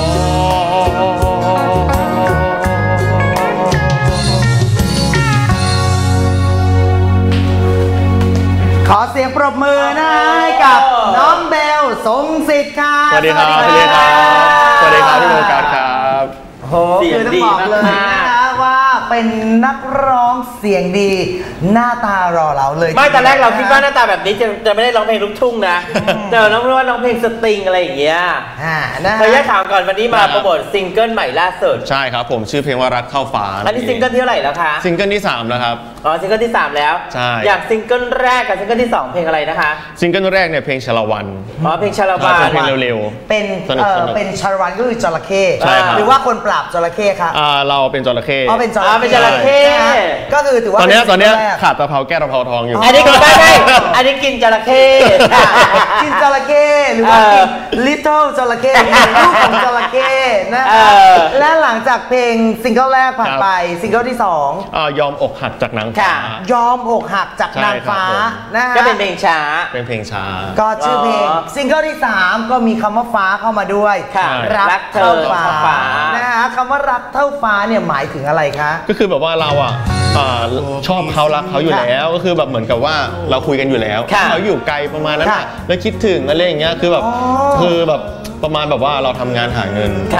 ขอเสียงปรบมือนะให้กับน้องเบลสงสิทธิ์ค่ะสวัสดีครับ สวัสดีครับ สวัสดีครับพี่โอกาสครับโหคือต้องบอกเลยนะว่าเป็นนักร้องเสียงดีหน้าตารอเราเลยไม่ตอนแรกเราคิดว่าหน้าตาแบบนี้จะจะไม่ได้ร้องเพลงลูกทุ่งนะแต่เราคิดว่าร้องเพลงสตริงอะไรอย่างเงี้ยอ่านะเคยแยกถามก่อนวันนี้มาโปรโมทซิงเกิลใหม่ล่าสุดใช่ครับผมชื่อเพลงว่ารักเข้าฟ้าอันนี้ซิงเกิลที่เท่าไหร่แล้วคะซิงเกิลที่สามแล้วครับอ๋อซิงเกิลที่สามแล้วใช่อย่างซิงเกิลแรกกับซิงเกิลที่สองเพลงอะไรนะคะซิงเกิลแรกเนี่ยเพลงชาละวันอ๋อเพลงชาละวันเพลงเร็วๆเป็นเออเป็นชาละวันก็คือจระเข้หรือว่าคนปราบจระเข้ค่ะอ่าเราเป็นจระเข้อ๋อเป็นจระเข้เป็นจระเข้ก็คือถือว่าตอนนี้ตอนนี้ขาดตะเภาแก้ตะเภาทองอยู่อันนี้กินไม่ได้อันนี้กินจระเข้กินจระเข้หรือว่ากิน little จระเข้ลูกของจระเข้นะและหลังจากเพลงซิงเกิลแรกผ่านไปซิงเกิลที่สองยอมอกหักจากนางฟ้ายอมอกหักจากนางฟ้านะฮะก็เป็นเพลงช้าเป็นเพลงช้าก็ชื่อเพลงซิงเกิลที่สามก็มีคำว่าฟ้าเข้ามาด้วยรักเท่าฟ้านะฮะคำว่ารักเท่าฟ้าเนี่ยหมายถึงอะไรคะก็คือแบบว่าเราอ่ะชอบเขารักเขาอยู่แล้วก็คือแบบเหมือนกับว่าเราคุยกันอยู่แล้วเขาอยู่ไกลประมาณนั้นแล้วคิดถึงอะไรอย่างเงี้ยคือแบบคือแบบประมาณแบบว่าเราทำงานหาเงิน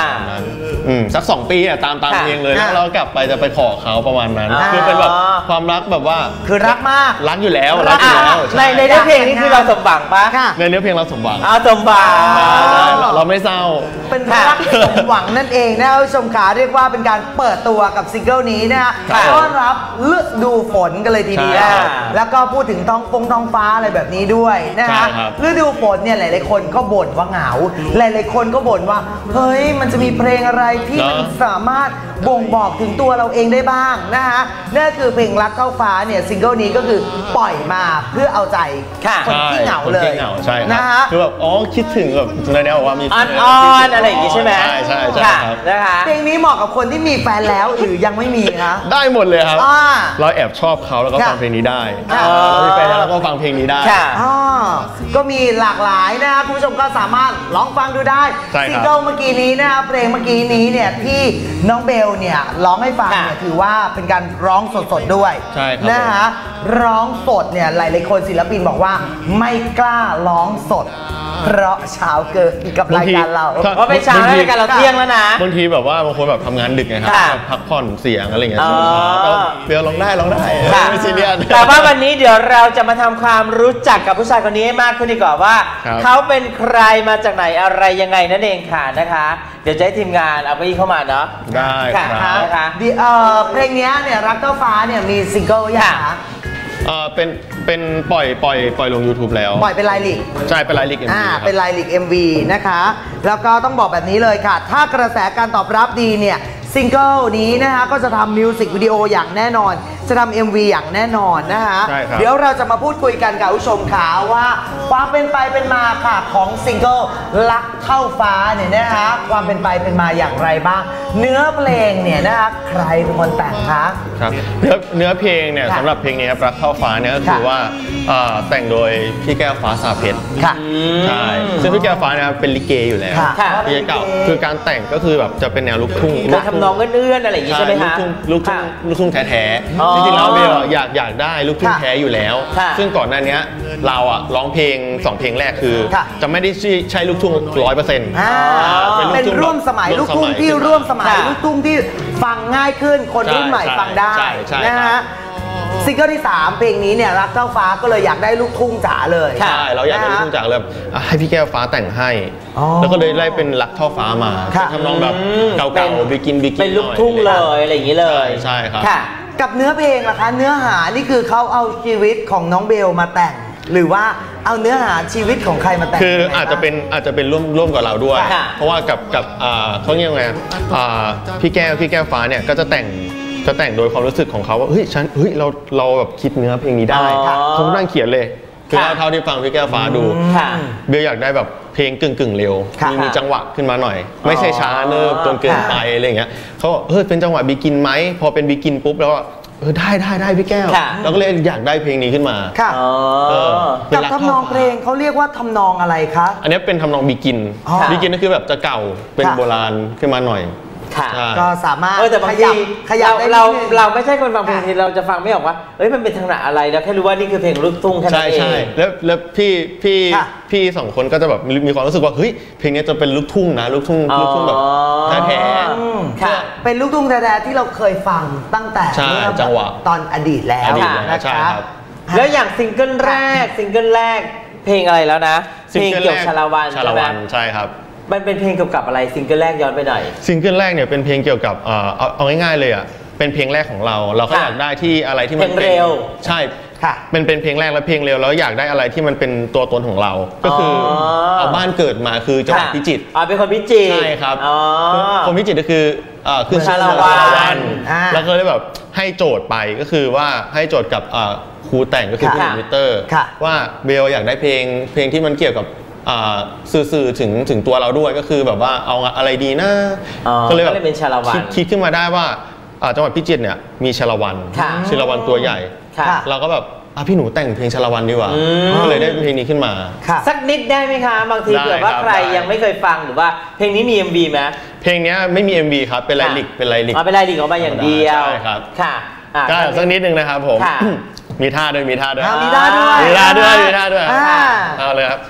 นั้นอืมสักสองปีอะตามตามเพลงเลยแล้วเรากลับไปจะไปขอเขาประมาณนั้นคือเป็นแบบความรักแบบว่าคือรักมากรักอยู่แล้วรักอยู่แล้วในในเนื้อเพลงนี่คือเราสมหวังปะในเนื้อเพลงเราสมหวังอ่าสมหวังเราไม่เศร้าเป็นรักสมหวังนั่นเองนะคุณผู้ชมขาเรียกว่าเป็นการเปิดตัวกับซิงเกิลนี้นะฮะต้อนรับฤดูฝนกันเลยทีเดียวแล้วก็พูดถึงท้องฟงท้องฟ้าอะไรแบบนี้ด้วยนะฮะฤดูฝนเนี่ยหลายๆคนก็บ่นว่าเหงาหลายๆคนก็บ่นว่าเฮ้ยมันจะมีเพลงอะไรที่มันสามารถบ่งบอกถึงตัวเราเองได้บ้างนะฮะนั่นคือเพลงรักเข้าฟ้าเนี่ยซิงเกิลนี้ก็คือปล่อยมาเพื่อเอาใจคนที่เหงาเลยนะฮะคือแบบอ๋อคิดถึงแบบในแนวว่ามีอ่อนๆอะไรอย่างงี้ใช่ไหมใช่ใช่ใช่ครับนะคะเพลงนี้เหมาะกับคนที่มีแฟนแล้วหรือยังไม่มีคะได้หมดเลยครับเราแอบชอบเขาแล้วก็ฟังเพลงนี้ได้เรามีแฟนแล้วก็ฟังเพลงนี้ได้ก็มีหลากหลายนะครับคุณผู้ชมก็สามารถลองฟังดูได้ซิงเกิลเมื่อกี้นี้นะครับเพลงเมื่อกี้นี้เนี่ยที่น้องเบลเนี่ยร้องให้ฟังเนี่ยถือว่าเป็นการร้องสดๆด้วยนะฮะร้องสดเนี่ยหลายๆคนศิลปินบอกว่าไม่กล้าร้องสดเพราะเช้าเกินกับรายการเราเพราะไม่เช้ารายการเราเที่ยงแล้วนะบางทีแบบว่าบางคนแบบทำงานดึกไงครับพักผ่อนเสียงอะไรอย่างเงี้ยเบลร้องได้ร้องได้ไม่ซีเรียสแต่ว่าวันนี้เดี๋ยวเราจะมาทำความรู้จักกับผู้ชายคนนี้ให้มากขึ้นดีกว่าว่าเขาเป็นใครมาจากไหนอะไรยังไงนั่นเองค่ะนะคะเดี๋ยวจะให้ทีมงานเอาไปเข้ามาเนาะได้ค่ะนะคะเพลงนี้เนี่ยรักเจ้าฟ้าเนี่ยมีซิงเกิลยังคะเออเป็นเป็นปล่อยปล่อยปล่อยลง YouTube แล้วปล่อยเป็นไลลิกใช่เป็นไลลิก เอ็ม วีอ่าเป็นไลลิก เอ็ม วี นะคะแล้วก็ต้องบอกแบบนี้เลยค่ะถ้ากระแสการตอบรับดีเนี่ยซิงเกิลนี้นะคะก็จะทำมิวสิกวิดีโออย่างแน่นอนจะทำ เอ็ม วี อย่างแน่นอนนะคะเดี๋ยวเราจะมาพูดคุยกันกับผู้ชมขาว่าความเป็นไปเป็นมาค่ะของซิงเกิลรักเข้าฟ้าเนี่ยนะคะความเป็นไปเป็นมาอย่างไรบ้างเนื้อเพลงเนี่ยนะคะใครเป็นคนแต่งคะครับเนื้อเนื้อเพลงเนี่ยสำหรับเพลงนี้ครับรักเข้าฟ้าเนี่ยก็คือว่าแต่งโดยพี่แก้วฟ้าสาเพชรใช่ซึ่งพี่แก้วฟ้าเนี่ยเป็นลิเกอยู่แล้วพี่เก่าคือการแต่งก็คือแบบจะเป็นแนวลูกทุ่งทำนองเอื้อนๆอะไรอย่างงี้ใช่ไหมคะลูกทุ่งลูกทุ่งแท้ๆจริงๆแล้วเบลอยากอยากได้ลูกทุ่งแท้อยู่แล้วซึ่งก่อนหน้านี้เราอ่ะร้องเพลงสองเพลงแรกคือจะไม่ได้ใช้ลูกทุ่งร้อยเปอร์เซ็นต์เป็นร่วมสมัยลูกทุ่งที่ร่วมสมัยลูกทุ่งที่ฟังง่ายขึ้นคนรุ่นใหม่ฟังได้นะฮะซิงเกิลที่สามเพลงนี้เนี่ยรักเจ้าฟ้าก็เลยอยากได้ลูกทุ่งจ๋าเลยใช่เราอยากได้ลูกทุ่งจ๋าเลยให้พี่แก้วฟ้าแต่งให้แล้วก็เลยได้เป็นรักเท่าฟ้ามาทำนองแบบเก่าๆบิกินบิกินเป็นลูกทุ่งเลยอะไรอย่างนี้เลยใช่ครับกับเนื้อเพลงล่ะคะเนื้อหานี่คือเขาเอาชีวิตของน้องเบลมาแต่งหรือว่าเอาเนื้อหาชีวิตของใครมาแต่งคืออาจจะเป็นอาจจะเป็นร่วมร่วมกับเราด้วยเพราะว่ากับกับเขาเรียกไงพี่แก้วพี่แก้วฟ้าเนี่ยก็จะแต่งจะแต่งโดยความรู้สึกของเขาว่าเฮ้ยฉันเฮ้ยเราเราแบบคิดเนื้อเพลงนี้ได้เขานั่งเขียนเลยคือเท่าที่ฟังพี่แก้วฟ้าดูเบลอยากได้แบบเพลงกึ่งกึ่งเร็วมีมีจังหวะขึ้นมาหน่อยไม่ใช่ช้าเนิบจนเกินไปอะไรอย่างเงี้ยเขาบอกเฮ้ยเป็นจังหวะบิกินไหมพอเป็นบิกินปุ๊บแล้วเออได้ได้ได้พี่แก้วเราก็เลยอยากได้เพลงนี้ขึ้นมาค่ะกับทำนองเพลงเขาเรียกว่าทำนองอะไรคะอันนี้เป็นทำนองบิกินบิกินก็คือแบบจะเก่าเป็นโบราณขึ้นมาหน่อยก็สามารถขยับขยับได้เราเราไม่ใช่คนฟังเพลงที่เราจะฟังไม่ออกว่าเอ้ยมันเป็นทางไหนอะไรเราแค่รู้ว่านี่คือเพลงลูกทุ่งแค่นั้นเองใช่ใช่แล้วแล้วพี่พี่พี่สองคนก็จะแบบมีความรู้สึกว่าเฮ้ยเพลงนี้จะเป็นลูกทุ่งนะลูกทุ่งลูกทุ่งแบบแท้ๆเป็นลูกทุ่งแท้ๆที่เราเคยฟังตั้งแต่จังหวะตอนอดีตแล้วนะครับแล้วอย่างซิงเกิลแรกซิงเกิลแรกเพลงอะไรแล้วนะเพลงเกี่ยวกับชาละวันชาละวันใช่ครับมันเป็นเพลงเกี่ยวกับอะไรซิงเกิลแรกย้อนไปหน่อยซิงเกิลแรกเนี่ยเป็นเพลงเกี่ยวกับเอ่อเอาง่ายๆเลยอ่ะเป็นเพลงแรกของเราเราก็อยากได้ที่อะไรที่มันเร็วใช่เป็นเป็นเพลงแรกและเพลงเร็วแล้วอยากได้อะไรที่มันเป็นตัวตนของเราก็คือเอาบ้านเกิดมาคือจังหวัดพิจิตรอ๋อเป็นคนพิจิตรใช่ครับคนพิจิตรก็คือคือชาละวันแล้วก็ได้แบบให้โจทย์ไปก็คือว่าให้โจทย์กับครูแต่งก็คือพี่มิเตอร์ว่าเบลอยากได้เพลงเพลงที่มันเกี่ยวกับสื่อถึงถึงตัวเราด้วยก็คือแบบว่าเอาอะไรดีนะก็เลยแบบคิดขึ้นมาได้ว่าจังหวัดพิจิตรเนี่ยมีชาละวันชาละวันตัวใหญ่เราก็แบบพี่หนูแต่งเพลงชาละวันดีกว่าก็เลยได้เพลงนี้ขึ้นมาสักนิดได้ไหมคะบางทีเผื่อว่าใครยังไม่เคยฟังหรือว่าเพลงนี้มี เอ็ม วี ไหมเพลงนี้ไม่มี เอ็ม วี ครับเป็นไลลิกเป็นไลลิกอ๋อเป็นไลลิกออกมาอย่างเดียวใช่ครับค่ะก็สักนิดนึงนะครับผมมีท่าด้วยมีท่าด้วยมีท่าด้วยมีท่าด้วยมีท่าด้วยเอาเลยครับ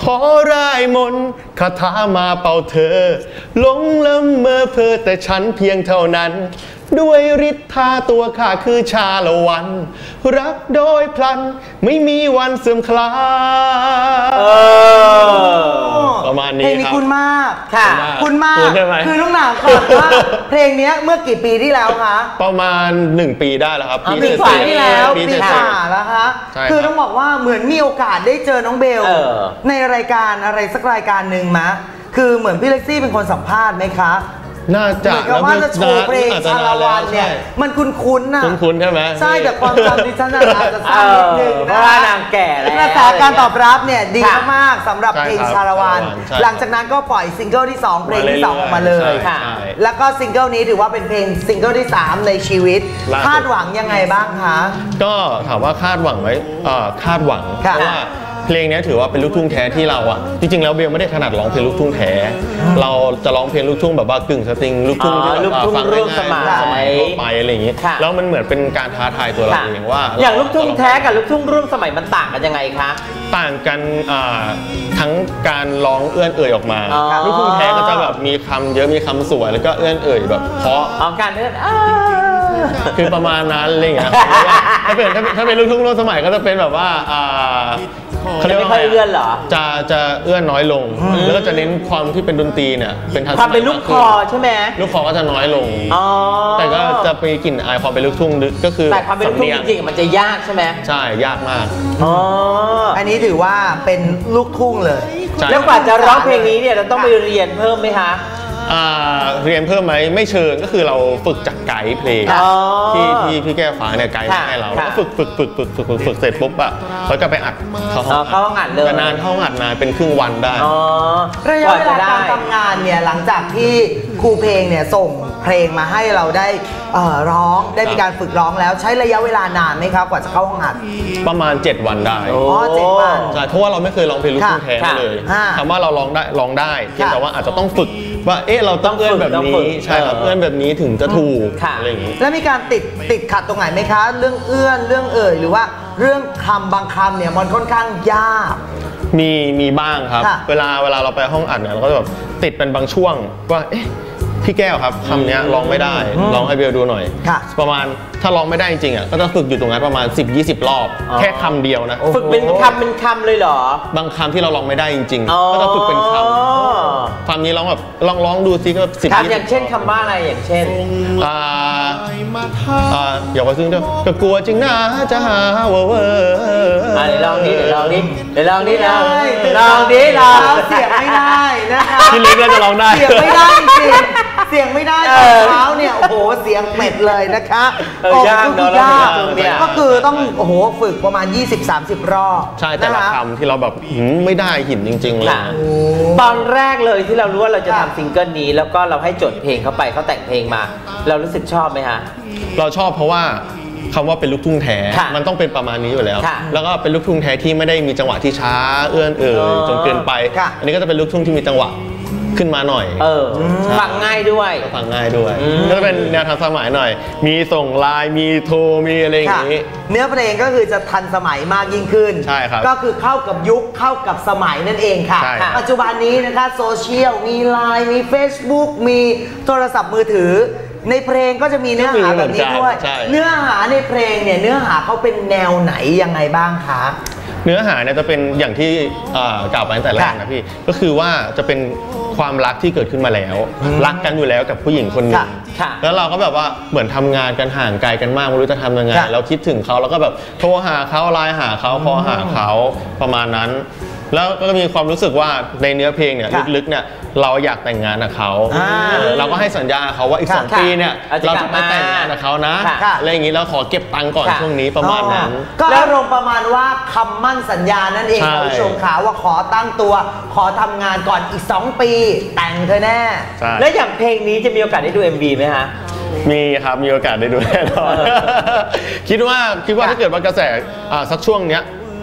ขอร่ายมนต์คาถามาเป่าเธอหลงละเมอเพ้อแต่ฉันเพียงเท่านั้นด้วยฤทธาตัวข้าคือชาละวันรักโดยพลันไม่มีวันเสื่อมคลายประมาณนี้ครับเพลงนี้คุณมากค่ะคุณมากคือน้องหนังก่อนว่าเพลงนี้เมื่อกี่ปีที่แล้วคะประมาณหนึ่งปีได้แล้วครับปีกว่าที่แล้วปีกว่าแล้วคะคือต้องบอกว่าเหมือนมีโอกาสได้เจอน้องเบลในรายการอะไรสักรายการหนึ่งมะคือเหมือนพี่เล็กซี่เป็นคนสัมภาษณ์ไหมคะน่าจะแล้วว่าจะโชว์เพลงชาละวันเนี่ยมันคุ้นๆน่ะคุ้นๆใช่ไหมใช่แต่ความจำดิฉันอาจจะสั้นนิดนึงเพราะว่านางแก่แล้วกระแสการตอบรับเนี่ยดีมากๆสำหรับเพลงชาละวันหลังจากนั้นก็ปล่อยซิงเกิลที่สองเพลงที่สองออกมาเลยแล้วก็ซิงเกิลนี้ถือว่าเป็นเพลงซิงเกิลที่สามในชีวิตคาดหวังยังไงบ้างคะก็ถามว่าคาดหวังไหมคาดหวังเพราะว่าเพลงนี้ถือว่าเป็นลูกทุ่งแท้ที่เราอ่ะจริงๆแล้วเบลไม่ได้ถนัดร้องเพลงลูกทุ่งแท้เราจะร้องเพลงลูกทุ่งแบบว่ากึ่งสตริงลูกทุ่งที่แบบฟังง่ายๆสมัยทั่วไปอะไรอย่างงี้แล้วมันเหมือนเป็นการท้าทายตัวเราเองว่าอย่างลูกทุ่งแท้กับลูกทุ่งร่วมสมัยมันต่างกันยังไงคะต่างกันทั้งการร้องเอื้อนเอ่ยออกมาลูกทุ่งแท้ก็จะแบบมีคำเยอะมีคำสวยแล้วก็เอื้อนเอ่ยแบบเพราะการเอื้อนคือประมาณนั้นอะไรอย่างเงี้ยถ้าเป็นถ้าเป็นลูกทุ่งร่วมสมัยก็จะเป็นแบบว่าเขาเรียกว่าไม่ค่อยเอื้อนเหรอจะจะเอื้อนน้อยลงแล้วก็จะเน้นความที่เป็นดนตรีเนี่ยเป็นความเป็นลูกคอใช่ไหมลูกคอก็จะน้อยลงแต่ก็จะไปกลิ่นอายความเป็นลูกทุ่งก็คือแต่ความเป็นลูกทุ่งจริงๆมันจะยากใช่ไหมใช่ยากมากอ๋ออันนี้ถือว่าเป็นลูกทุ่งเลยแล้วกว่าจะร้องเพลงนี้เนี่ยเราต้องไปเรียนเพิ่มไหมคะเรียนเพิ่มไหมไม่เชิงก็คือเราฝึกจากไกด์เพลงที่ที่พี่แก้วฟ้าเนี่ยไกด์ให้เราฝึกฝึกฝึกฝึกฝึกฝึกฝึกเสร็จปุ๊บอะเขาก็ไปอัดเขาเข้าห้องอัดเลยนานเข้าห้องอัดนานเป็นครึ่งวันได้ระยะเวลาการทำงานเนี่ยหลังจากที่ครูเพลงเนี่ยส่งเพลงมาให้เราได้ร้องได้มีการฝึกร้องแล้วใช้ระยะเวลานานไหมครับกว่าจะเข้าห้องอัดประมาณเจ็ดวันได้อ๋อเจ็ดวันใช่เพราะว่าเราไม่เคยร้องเพลงลูกทุ่งแท้เลยถามว่าเราร้องได้ร้องได้เพียงแต่ว่าอาจจะต้องฝึกว่าเอ๊ะเราต้องเอื้อนแบบนี้ใช่ครับเอื้อนแบบนี้ถึงจะถูกอะไรอย่างนี้แล้วมีการติดติดขัดตรงไหนไหมคะเรื่องเอื้อนเรื่องเอ่ยหรือว่าเรื่องคำบางคำเนี่ยมันค่อนข้างยากมีมีบ้างครับเวลาเวลาเราไปห้องอัดเนี่ยเราก็จะแบบติดเป็นบางช่วงว่าเอ๊ะพี่แก้วครับคำนี้ร้องไม่ได้ร้องให้เบลดูหน่อยประมาณถ้าร้องไม่ได้จริงๆอ่ะก็จะฝึกอยู่ตรงนั้นประมาณ สิบยี่สิบ รอบแค่คำเดียวนะฝึกเป็นคำเป็นคำเลยเหรอบางคำที่เราร้องไม่ได้จริงๆก็จะฝึกเป็นคำคำนี้ร้องแบบลองร้องดูซิก็สิบยี่สิบอย่างเช่นคำว่าอะไรอย่างเช่นอ่าอ่าอย่าว่าซึ่งเด้อก็กลัวจริงนะจะหาเวอร์เวอร์เดี๋ยวลองนี้เดี๋ยวลองนี้เดี๋ยวลองนี้ลองลองนี้ลองเสียงไม่ได้นะคะพี่เล็กก็จะร้องได้เสียงไม่ได้จริงเสียงไม่ได้ตอนเช้าเนี่ยโอ้โหเสียงเป็ดเลยนะคะยากเนาะเนี่ยก็คือต้องโอ้โหฝึกประมาณ ยี่สิบสามสิบ รอบใช่แต่ละคำที่เราแบบไม่ได้หินจริงๆเลยตอนแรกเลยที่เรารู้ว่าเราจะทำซิงเกิลนี้แล้วก็เราให้จดเพลงเข้าไปเขาแต่งเพลงมาเรารู้สึกชอบไหมฮะเราชอบเพราะว่าคำว่าเป็นลูกทุ่งแท้มันต้องเป็นประมาณนี้อยู่แล้วแล้วก็เป็นลูกทุ่งแท้ที่ไม่ได้มีจังหวะที่ช้าเอื้อนเอ่ยจนเกินไปอันนี้ก็จะเป็นลูกทุ่งที่มีจังหวะขึ้นมาหน่อยเออฟังง่ายด้วยฟังง่ายด้วยก็จะเป็นแนวทันสมัยหน่อยมีส่งไลน์มีโทรมีอะไรอย่างนี้เนื้อเพลงก็คือจะทันสมัยมากยิ่งขึ้นใช่ครับก็คือเข้ากับยุคเข้ากับสมัยนั่นเองค่ะปัจจุบันนี้นะคะโซเชียลมีไลน์มี Facebook มีโทรศัพท์มือถือในเพลงก็จะมีเนื้อหาแบบนี้ด้วยเนื้อหาในเพลงเนี่ยเนื้อหาเขาเป็นแนวไหนยังไงบ้างคะเนื้อหาเนี่ยจะเป็นอย่างที่กล่าวไปตั้งแต่แรกนะพี่ก็คือว่าจะเป็นความรักที่เกิดขึ้นมาแล้วรักกันอยู่แล้วกับผู้หญิงคนหนึ่งแล้วเราก็แบบว่าเหมือนทำงานกันห่างไกลกันมากไม่รู้จะทำยังไงเราคิดถึงเขาแล้วก็แบบโทรหาเขาไลน์หาเขาคอหาเขาประมาณนั้นแล้วก็มีความรู้สึกว่าในเนื้อเพลงเนี่ยลึกๆเนี่ยเราอยากแต่งงานกับเขาเราก็ให้สัญญาเขาว่าอีกสองปีเนี่ยเราจะไปแต่งงานกับเขานะอะไรอย่างนี้เราขอเก็บตังค์ก่อนช่วงนี้ประมาณนั้นก็อารมณ์ประมาณว่าคำมั่นสัญญานั่นเองคุณผู้ชมขาว่าขอตั้งตัวขอทำงานก่อนอีกสองปีแต่งเธอแน่แล้วอย่างเพลงนี้จะมีโอกาสได้ดู เอ็ม วี ไหมฮะมีครับมีโอกาสได้ดูแน่นอนคิดว่าคิดว่าถ้าเกิดว่ากระแสสักช่วงเนี้ย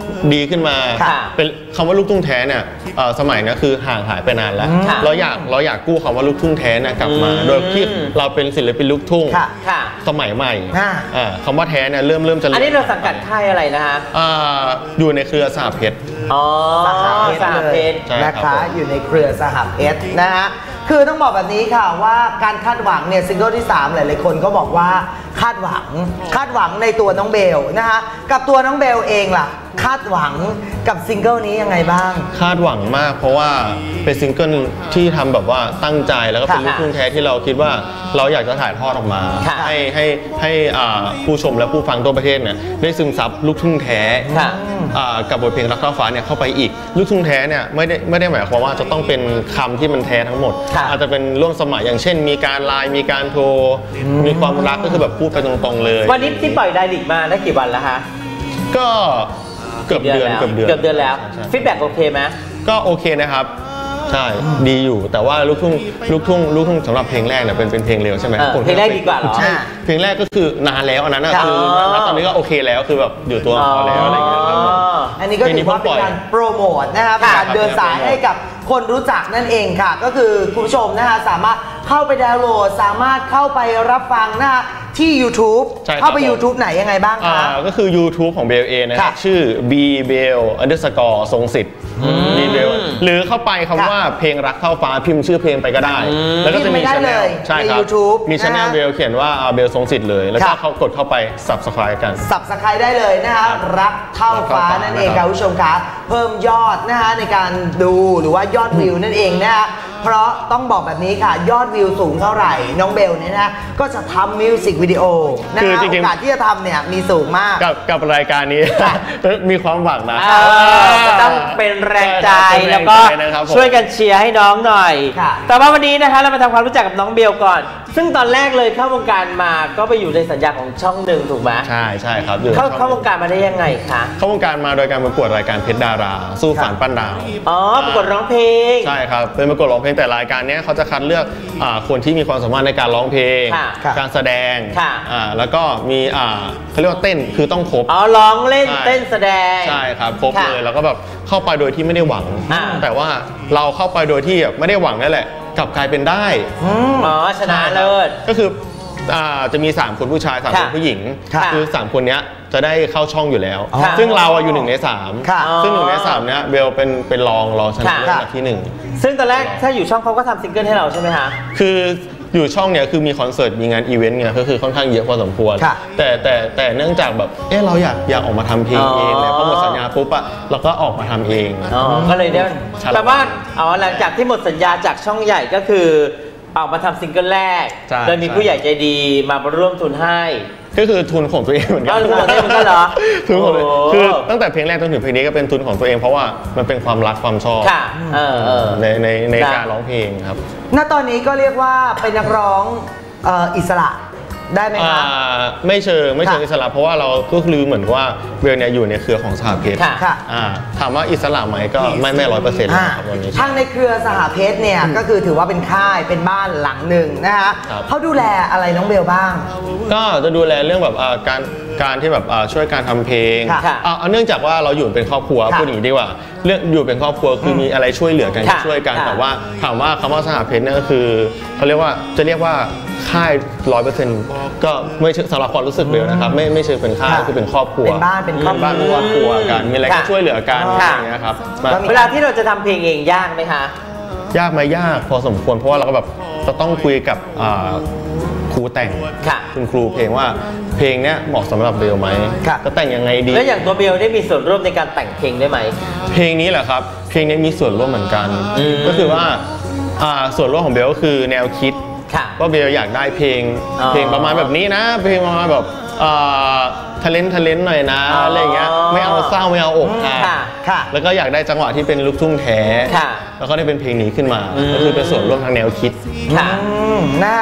ดีขึ้นมาเป็นคำว่าลูกทุ่งแท้เนี่ยสมัยนี้คือห่างหายไปนานแล้วเราอยากเราอยากกู้คำว่าลูกทุ่งแท้เนี่ยกลับมาโดยที่เราเป็นศิลปินลูกทุ่งสมัยใหม่คำว่าแท้เนี่ยเริ่มเริ่มจะอันนี้เราสังกัดค่ายอะไรนะฮะอยู่ในเครือสหเพชรอ๋อสหเพชรนะคะอยู่ในเครือสหเพชรนะฮะคือต้องบอกแบบนี้ค่ะว่าการคาดหวังเนี่ยซิงเกิลที่สามหลายๆคนก็บอกว่าคาดหวังคาดหวังในตัวน้องเบลนะคะกับตัวน้องเบลเองล่ะคาดหวังกับซิงเกิลนี้ยังไงบ้างคาดหวังมากเพราะว่าเป็นซิงเกิลที่ทำแบบว่าตั้งใจแล้วก็เป็นลูกทุ่งแท้ที่เราคิดว่าเราอยากจะถ่ายทอดออกมาให้ให้ให้ผู้ชมและผู้ฟังทั่วประเทศเนี่ยได้ซึมซับลูกทุ่งแท้กับบทเพลงรักเท่าฟ้าเนี่ยเข้าไปอีกลูกทุ่งแท้เนี่ยไม่ได้ไม่ได้หมายความว่าจะต้องเป็นคำที่มันแท้ทั้งหมดอาจจะเป็นร่วมสมัยอย่างเช่นมีการไลน์มีการโทรมีความรักก็คือแบบพูดไปตรงๆเลยวันนี้ที่ปล่อยไดริกมาได้กี่วันแล้วคะก็เกือบเดือนเกือบเดือนเกือบเดือนแล้วฟีดแบ็กโอเคไหมก็โอเคนะครับใช่ดีอยู่แต่ว่าลูกทุ่งลูกทุ่งลูกทุ่งสำหรับเพลงแรกเนี่ยเป็นเป็นเพลงเร็วใช่ไหมเพลงแรกดีกว่าหรอใช่เพลงแรกก็คือนานแล้วอันนั้นคือตอนนี้ก็โอเคแล้วคือแบบอยู่ตัวพอแล้วอะไรอย่างเงี้ยครับอันนี้ก็ถือว่าเป็นการโปรโมทนะครับการเดินสายให้กับคนรู้จักนั่นเองค่ะก็คือคุณผู้ชมนะคะสามารถเข้าไปดาวน์โหลดสามารถเข้าไปรับฟังนะคะที่ YouTube เข้าไป YouTube ไหนยังไงบ้างคะก็คือ YouTube ของเบลเอนะครับชื่อ B Bell Underscore ทรงสิทธิ์ B Bell หรือเข้าไปคำว่าเพลงรักเท่าฟ้าพิมพ์ชื่อเพลงไปก็ได้แล้วก็จะมีช่องใช่ครับมีช่องเบลเขียนว่าเบลทรงสิทธิ์เลยแล้วก็เขากดเข้าไป Subscribe กัน Subscribe ได้เลยนะคะรักเท่าฟ้านั่นเองค่ะผู้ชมคะเพิ่มยอดนะคะในการดูหรือว่ายอดวิวนั่นเองนะคะเพราะต้องบอกแบบนี้ค่ะยอดวิวสูงเท่าไหร่น้องเบลเนี่ยนะก็จะทำมิวสิกวิดีโอนะคะโอกาสที่จะทำเนี่ยมีสูงมากกับกับรายการนี้มีความหวังนะจะต้องเป็นแรงใจแล้วก็ช่วยกันเชียร์ให้น้องหน่อยแต่ว่าวันนี้นะคะเรามาทำความรู้จักกับน้องเบลก่อนซึ่งตอนแรกเลยเข้าวงการมาก็ไปอยู่ในสัญญาของช่องหนึ่งถูกไหมใช่ใช่ครับเข้าเข้าวงการมาได้ยังไงคะเข้าวงการมาโดยการประกวดรายการเพชรดาราสู้ฝันปั้นดาวอ๋อประกวดร้องเพลงใช่ครับเป็นประกวดร้องเพลงแต่รายการนี้เขาจะคัดเลือกคนที่มีความสามารถในการร้องเพลงการแสดงแล้วก็มีเขาเรียกว่าเต้นคือต้องครบอ๋อร้องเล่นเต้นแสดงใช่ครับครบเลยแล้วก็แบบเข้าไปโดยที่ไม่ได้หวังแต่ว่าเราเข้าไปโดยที่ไม่ได้หวังนั่นแหละกลับกลายเป็นได้อ๋อชนะเลิศก็คือจะมีสามคนผู้ชายสามคนผู้หญิงคือสามคนนี้จะได้เข้าช่องอยู่แล้วซึ่งเราอยู่หนึ่งในสามซึ่งหนึ่งในสามเนี้ยเบลเป็นเป็นรองรองชนะเลิศที่หนึ่งซึ่งตอนแรกถ้าอยู่ช่องเขาก็ทำซิงเกิลให้เราใช่ไหมคะคืออยู่ช่องเนี้ยคือมีคอนเสิร์ตมีงานอีเวนต์เนี่ยก็คือค่อนข้างเยอะพอสมควรแต่แต่แต่เนื่องจากแบบเออเราอยากอยากออกมาทำเพลงเองเลยพอหมดสัญญาปุ๊บอะเราก็ออกมาทำเองก็เลยได้แปลว่าอ๋อหลังจากที่หมดสัญญาจากช่องใหญ่ก็คือออกมาทำซิงเกิลแรกโดยมีผู้ใหญ่ใจดีมาร่วมทุนให้ก็คือทุนของตัวเองเหมือนกันทุนของตัวเองเหมือนกันเหรอทุนของตัวเองคือตั้งแต่เพลงแรกจนถึงเพลงนี้ก็เป็นทุนของตัวเองเพราะว่ามันเป็นความรักความชอบในในในการร้องเพลงครับณตอนนี้ก็เรียกว่าเป็นนักร้องอิสระได้ไหมคะไม่เชิงไม่เชิงอิสระเพราะว่าเราก็คือเหมือนว่าเบลเนี่ยอยู่ในเครือของสหเพชรถามว่าอิสระไหมก็ไม่ไม่ร้อยเปอร์เซ็นต์ครับวันนี้ทางในเครือสหเพชรเนี่ยก็คือถือว่าเป็นค่ายเป็นบ้านหลังหนึ่งนะคะเขาดูแลอะไรน้องเบลบ้างก็จะดูแลเรื่องแบบการการที่แบบช่วยการทำเพลงเอาเนื่องจากว่าเราอยู่เป็นครอบครัวพูดอย่างนี้ดีกว่าเรื่องอยู่เป็นครอบครัวคือมีอะไรช่วยเหลือกันช่วยกันแต่ว่าถามว่าคำว่าสหเพชรเนี่ยก็คือเขาเรียกว่าจะเรียกว่าค่ายร้อยเปอร์เซ็นต์ก็ไม่สำหรับความรู้สึกเบลนะครับไม่ไม่เชิงเป็นค่ายคือเป็นครอบครัวเป็นบ้านเป็นครอบครัวกันมีอะไรก็ช่วยเหลือกันอย่างเงี้ยครับเวลาที่เราจะทำเพลงเองยากไหมคะยากไหมยากพอสมควรเพราะว่าเราก็แบบจะต้องคุยกับครูแต่งคุณครูเพลงว่าเพลงเนี้ยเหมาะสำหรับเบลไหมก็แต่งยังไงดีแล้วอย่างตัวเบลได้มีส่วนร่วมในการแต่งเพลงได้ไหมเพลงนี้แหละครับเพลงนี้มีส่วนร่วมเหมือนกันก็คือว่าส่วนร่วมของเบลก็คือแนวคิดว่าเบลอยากได้เพลงเพลงประมาณแบบนี้นะเพลงประมาณแบบทะเลนทะเลนหน่อยนะอะไรเงี้ยไม่เอาเศร้าไม่เอาอกหักแล้วก็อยากได้จังหวะที่เป็นลูกทุ่งแท้แล้วก็ได้เป็นเพลงนี้ขึ้นมาก็คือเป็นส่วนร่วมทางแนวคิดนะฮะ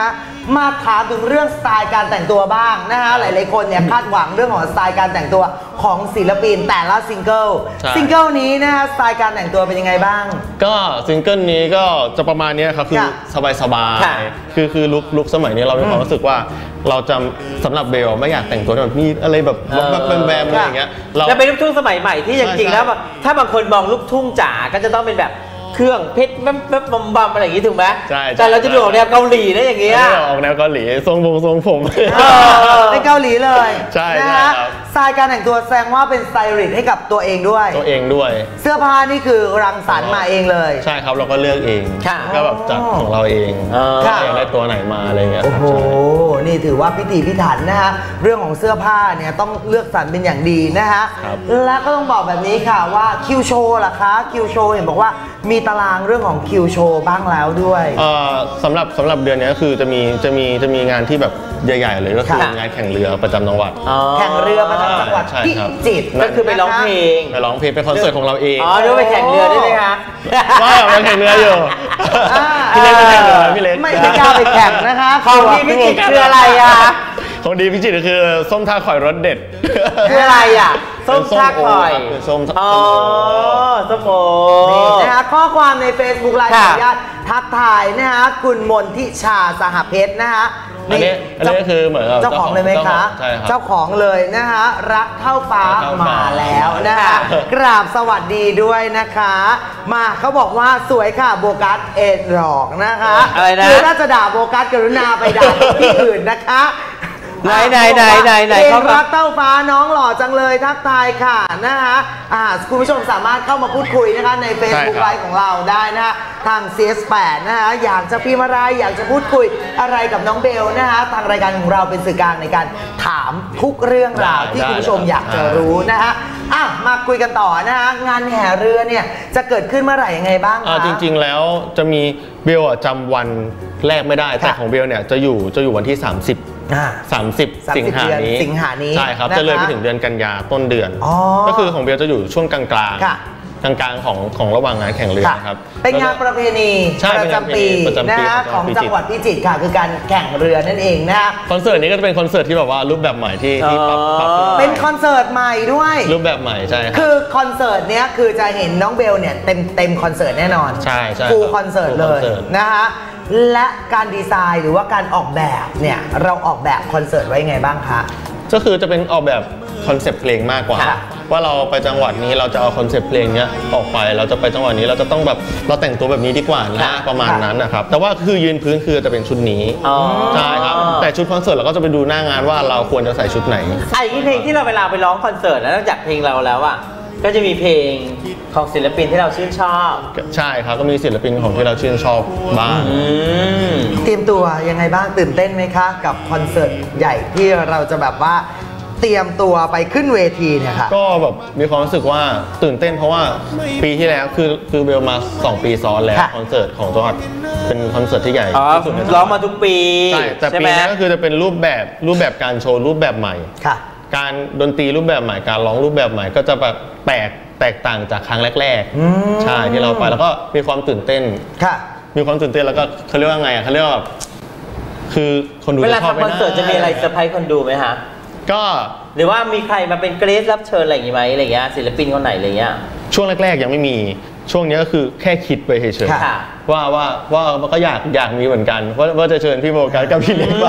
มาถามถึงเรื่องสไตล์การแต่งตัวบ้างนะฮะหลายๆคนเนี่ยคาดหวังเรื่องของสไตล์การแต่งตัวของศิลปินแต่ละซิงเกิลซิงเกิลนี้นะฮะสไตล์การแต่งตัวเป็นยังไงบ้างก็ซิงเกิลนี้ก็จะประมาณนี้ครับคือสบายๆคือคือลุคลุคสมัยนี้เรามีความรู้สึกว่าเราจะสำหรับเบลไม่อยากแต่งตัวแบบนี้อะไรแบบแบบแบมๆอะไรอย่างเงี้ยเราเป็นลูกทุ่งสมัยใหม่ที่จริงๆแล้วถ้าบางคนมองลูกทุ่งจ๋าก็จะต้องเป็นแบบเครื่องเพชรแป๊บๆบำๆอะไรอย่างงี้ถูกไหมใช่แต่เราจะดูออกแนวเกาหลีนะอย่างเงี้ยออกแนวเกาหลีทรงวงทรงผมในเกาหลีเลยใช่นะฮะสไตล์การแต่งตัวแสดงว่าเป็นสไตลิสต์ให้กับตัวเองด้วยตัวเองด้วยเสื้อผ้านี่คือรังสรรค์มาเองเลยใช่ครับเราก็เลือกเองก็แบบจัดของเราเองอยากได้ตัวไหนมาอะไรเงี้ยโอ้โหนี่ถือว่าพิถีพิถันนะฮะเรื่องของเสื้อผ้าเนี่ยต้องเลือกสรรเป็นอย่างดีนะฮะแล้วก็ต้องบอกแบบนี้ค่ะว่าคิวโชว์ล่ะคะคิวโชว์เห็นบอกว่ามีตารางเรื่องของคิวโชว์บ้างแล้วด้วยสำหรับสำหรับเดือนนี้ก็คือจะมีจะมีจะมีงานที่แบบใหญ่ๆเลยก็คืองานแข่งเรือประจำจังหวัดแข่งเรือประจำจังหวัดพิจิตรก็คือไปร้องเพลงไปร้องเพลงเป็นคอนเสิร์ตของเราเองอ๋อด้วยไปแข่งเรือได้ไหมคะว่าไปแข่งเรืออยู่พี่เล็กไปแข่งเรือพี่เล็กไม่กล้าไปแข่งนะคะของดีพิจิตรคืออะไรอ่ะของดีพิจิตรคือส้มท่าข่อยรสเด็ดคืออะไรอ่ะส้มท่าข่อยส้มอ๋อส้มโอนี่นะฮะข้อความใน Facebook ไลน์ขออนุญาตทักทายนะฮะคุณมนทิชาสหเพชรนะฮะอันนี้อันนี้คือเหมือนเจ้าของเลยไหมคะเจ้าของเลยนะฮะรักเท่าฟ้ามาแล้วนะฮะกราบสวัสดีด้วยนะคะมาเขาบอกว่าสวยค่ะโบกัสเอ็ดหลอกนะคะคือถ้าจะด่าโบกัสกรุณาไปด่าที่อื่นนะคะไหนไหนไหนไหนไหนเขารักเต้าฟ้าน้องหล่อจังเลยทักทายค่ะนะฮะอ่าคุณผู้ชมสามารถเข้ามาพูดคุยนะคะใน Facebook ไลฟ์ของเราได้นะฮะทาง ซี เอส แปด นะฮะอยากจะพิมพ์อะไรอยากจะพูดคุยอะไรกับน้องเบลนะฮะทางรายการของเราเป็นสื่อกลางในการถามทุกเรื่องราวที่คุณผู้ชมอยากจะรู้นะฮะอ่ะมาคุยกันต่อนะฮะงานแห่เรือเนี่ยจะเกิดขึ้นเมื่อไหร่ยังไงบ้างคะจริงๆแล้วจะมีเบลจำวันแรกไม่ได้แต่ของเบลเนี่ยจะอยู่จะอยู่วันที่สามสิบสามสิบสิงหานี้สิงหานี้ใช่ครับจะเลยไปถึงเดือนกันยาต้นเดือนก็คือของเบลจะอยู่ช่วงกลางกลางกลางๆของของระหว่างงานแข่งเรือครับเป็นงานประเพณีประจำปีนะฮะของจังหวัดพิจิตรค่ะคือการแข่งเรือนั่นเองนะฮะคอนเสิร์ตนี้ก็จะเป็นคอนเสิร์ตที่แบบว่ารูปแบบใหม่ที่ที่ปรับปรับเป็นคอนเสิร์ตใหม่ด้วยรูปแบบใหม่ใช่คือคอนเสิร์ตเนี้ยคือจะเห็นน้องเบลเนี่ยเต็มเต็มคอนเสิร์ตแน่นอนใช่ใช่ฟูลคอนเสิร์ตเลยนะฮะและการดีไซน์หรือว่าการออกแบบเนี่ยเราออกแบบคอนเสิร์ตไว้ไงบ้างคะก็คือจะเป็นออกแบบคอนเซปต์เพลงมากกว่าว่าเราไปจังหวัดนี้เราจะเอาคอนเซปต์เพลงเนี้ยออกไปเราจะไปจังหวัดนี้เราจะต้องแบบเราแต่งตัวแบบนี้ดีกว่านะประมาณนั้นนะครับแต่ว่าคือยืนพื้นคือจะเป็นชุดนี้ใช่ครับแต่ชุดคอนเสิร์ตเราก็จะไปดูหน้างานว่าเราควรจะใส่ชุดไหนไอ้เพลงที่เราเวลาไปร้องคอนเสิร์ตแล้วนอกจากเพลงเราแล้วอ่ะก็จะมีเพลงของศิลปินที่เราชื่นชอบใช่ครับก็มีศิลปินของที่เราชื่นชอบบ้างเตรียมตัวยังไงบ้างตื่นเต้นไหมคะกับคอนเสิร์ตใหญ่ที่เราจะแบบว่าเตรียมตัวไปขึ้นเวทีเนี่ยค่ะก็แบบมีความรู้สึกว่าตื่นเต้นเพราะว่าปีที่แล้วคือคือเบลมาสองปีซ้อนแล้วคอนเสิร์ตของจังหวัดเป็นคอนเสิร์ตที่ใหญ่ที่สุดร้องมาทุกปีใช่แต่ปีนี้ก็คือจะเป็นรูปแบบรูปแบบการโชว์รูปแบบใหม่ค่ะการดนตรีรูปแบบใหม่การร้องรูปแบบใหม่ก็จะแบบแตกแตกต่างจากครั้งแรกๆใช่ที่เราไปแล้วก็มีความตื่นเต้นค่ะมีความตื่นเต้นแล้วก็เขาเรียกว่าไงอ่ะเขาเรียกว่าแบบคือคนดูเวลาทำคอนเสิร์ตจะมีอะไรเซอร์ไพรส์คนดูไหมฮะก็หรือว่ามีใครมาเป็นเกรซรับเชิญอะไรอย่างงี้ไหมอะไรเงี้ยศิลปินคนไหนอะไรเงี้ยช่วงแรกๆยังไม่มีช่วงนี้ก็คือแค่คิดไปเฉยๆว่าว่าว่าก็อยากอยากมีเหมือนกันว่าว่าจะเชิญพี่โบกัสกับพี่เล็กไป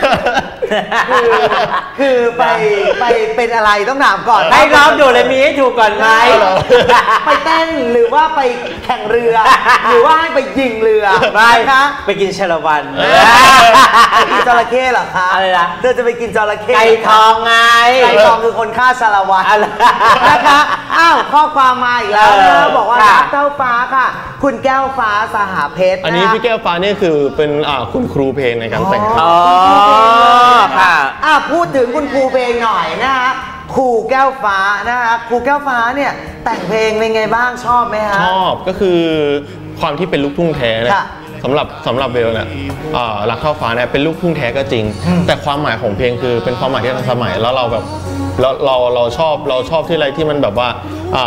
คือไปไปเป็นอะไรต้องถามก่อนให้ร้องดูเลยมีให้ถูกก่อนไหมไปเต้นหรือว่าไปแข่งเรือหรือว่าให้ไปยิงเรือไปคะไปกินชาละวันไปกินจระเข้เหรอคะอะไรนะเธอจะไปกินจระเข้ไก่ทองไงไก่ทองคือคนฆ่าชาละวันนะคะอ้าวข้อความมาอีกแล้วนะบอกว่ารักเต้าฟ้าค่ะคุณแก้วฟ้าสหเพชรอันนี้พี่แก้วฟ้านี่คือเป็นคุณครูเพลงในการแต่งอ๋อค่ะอ่ะพูดถึงคุณครูเพลงหน่อยนะฮะครูแก้วฟ้านะฮะครูแก้วฟ้าเนี่ยแต่งเพลงเป็นไงบ้างชอบไหมฮะชอบก็คือความที่เป็นลูกทุ่งแท้เนี่ยสำหรับสำหรับเบลเนี่ยรักเท่าฟ้าเนี่ยเป็นลูกทุ่งแท้ก็จริงแต่ความหมายของเพลงคือเป็นความหมายที่ทันสมัยแล้วเราแบบเราเราเราชอบเราชอบที่อะไรที่มันแบบว่า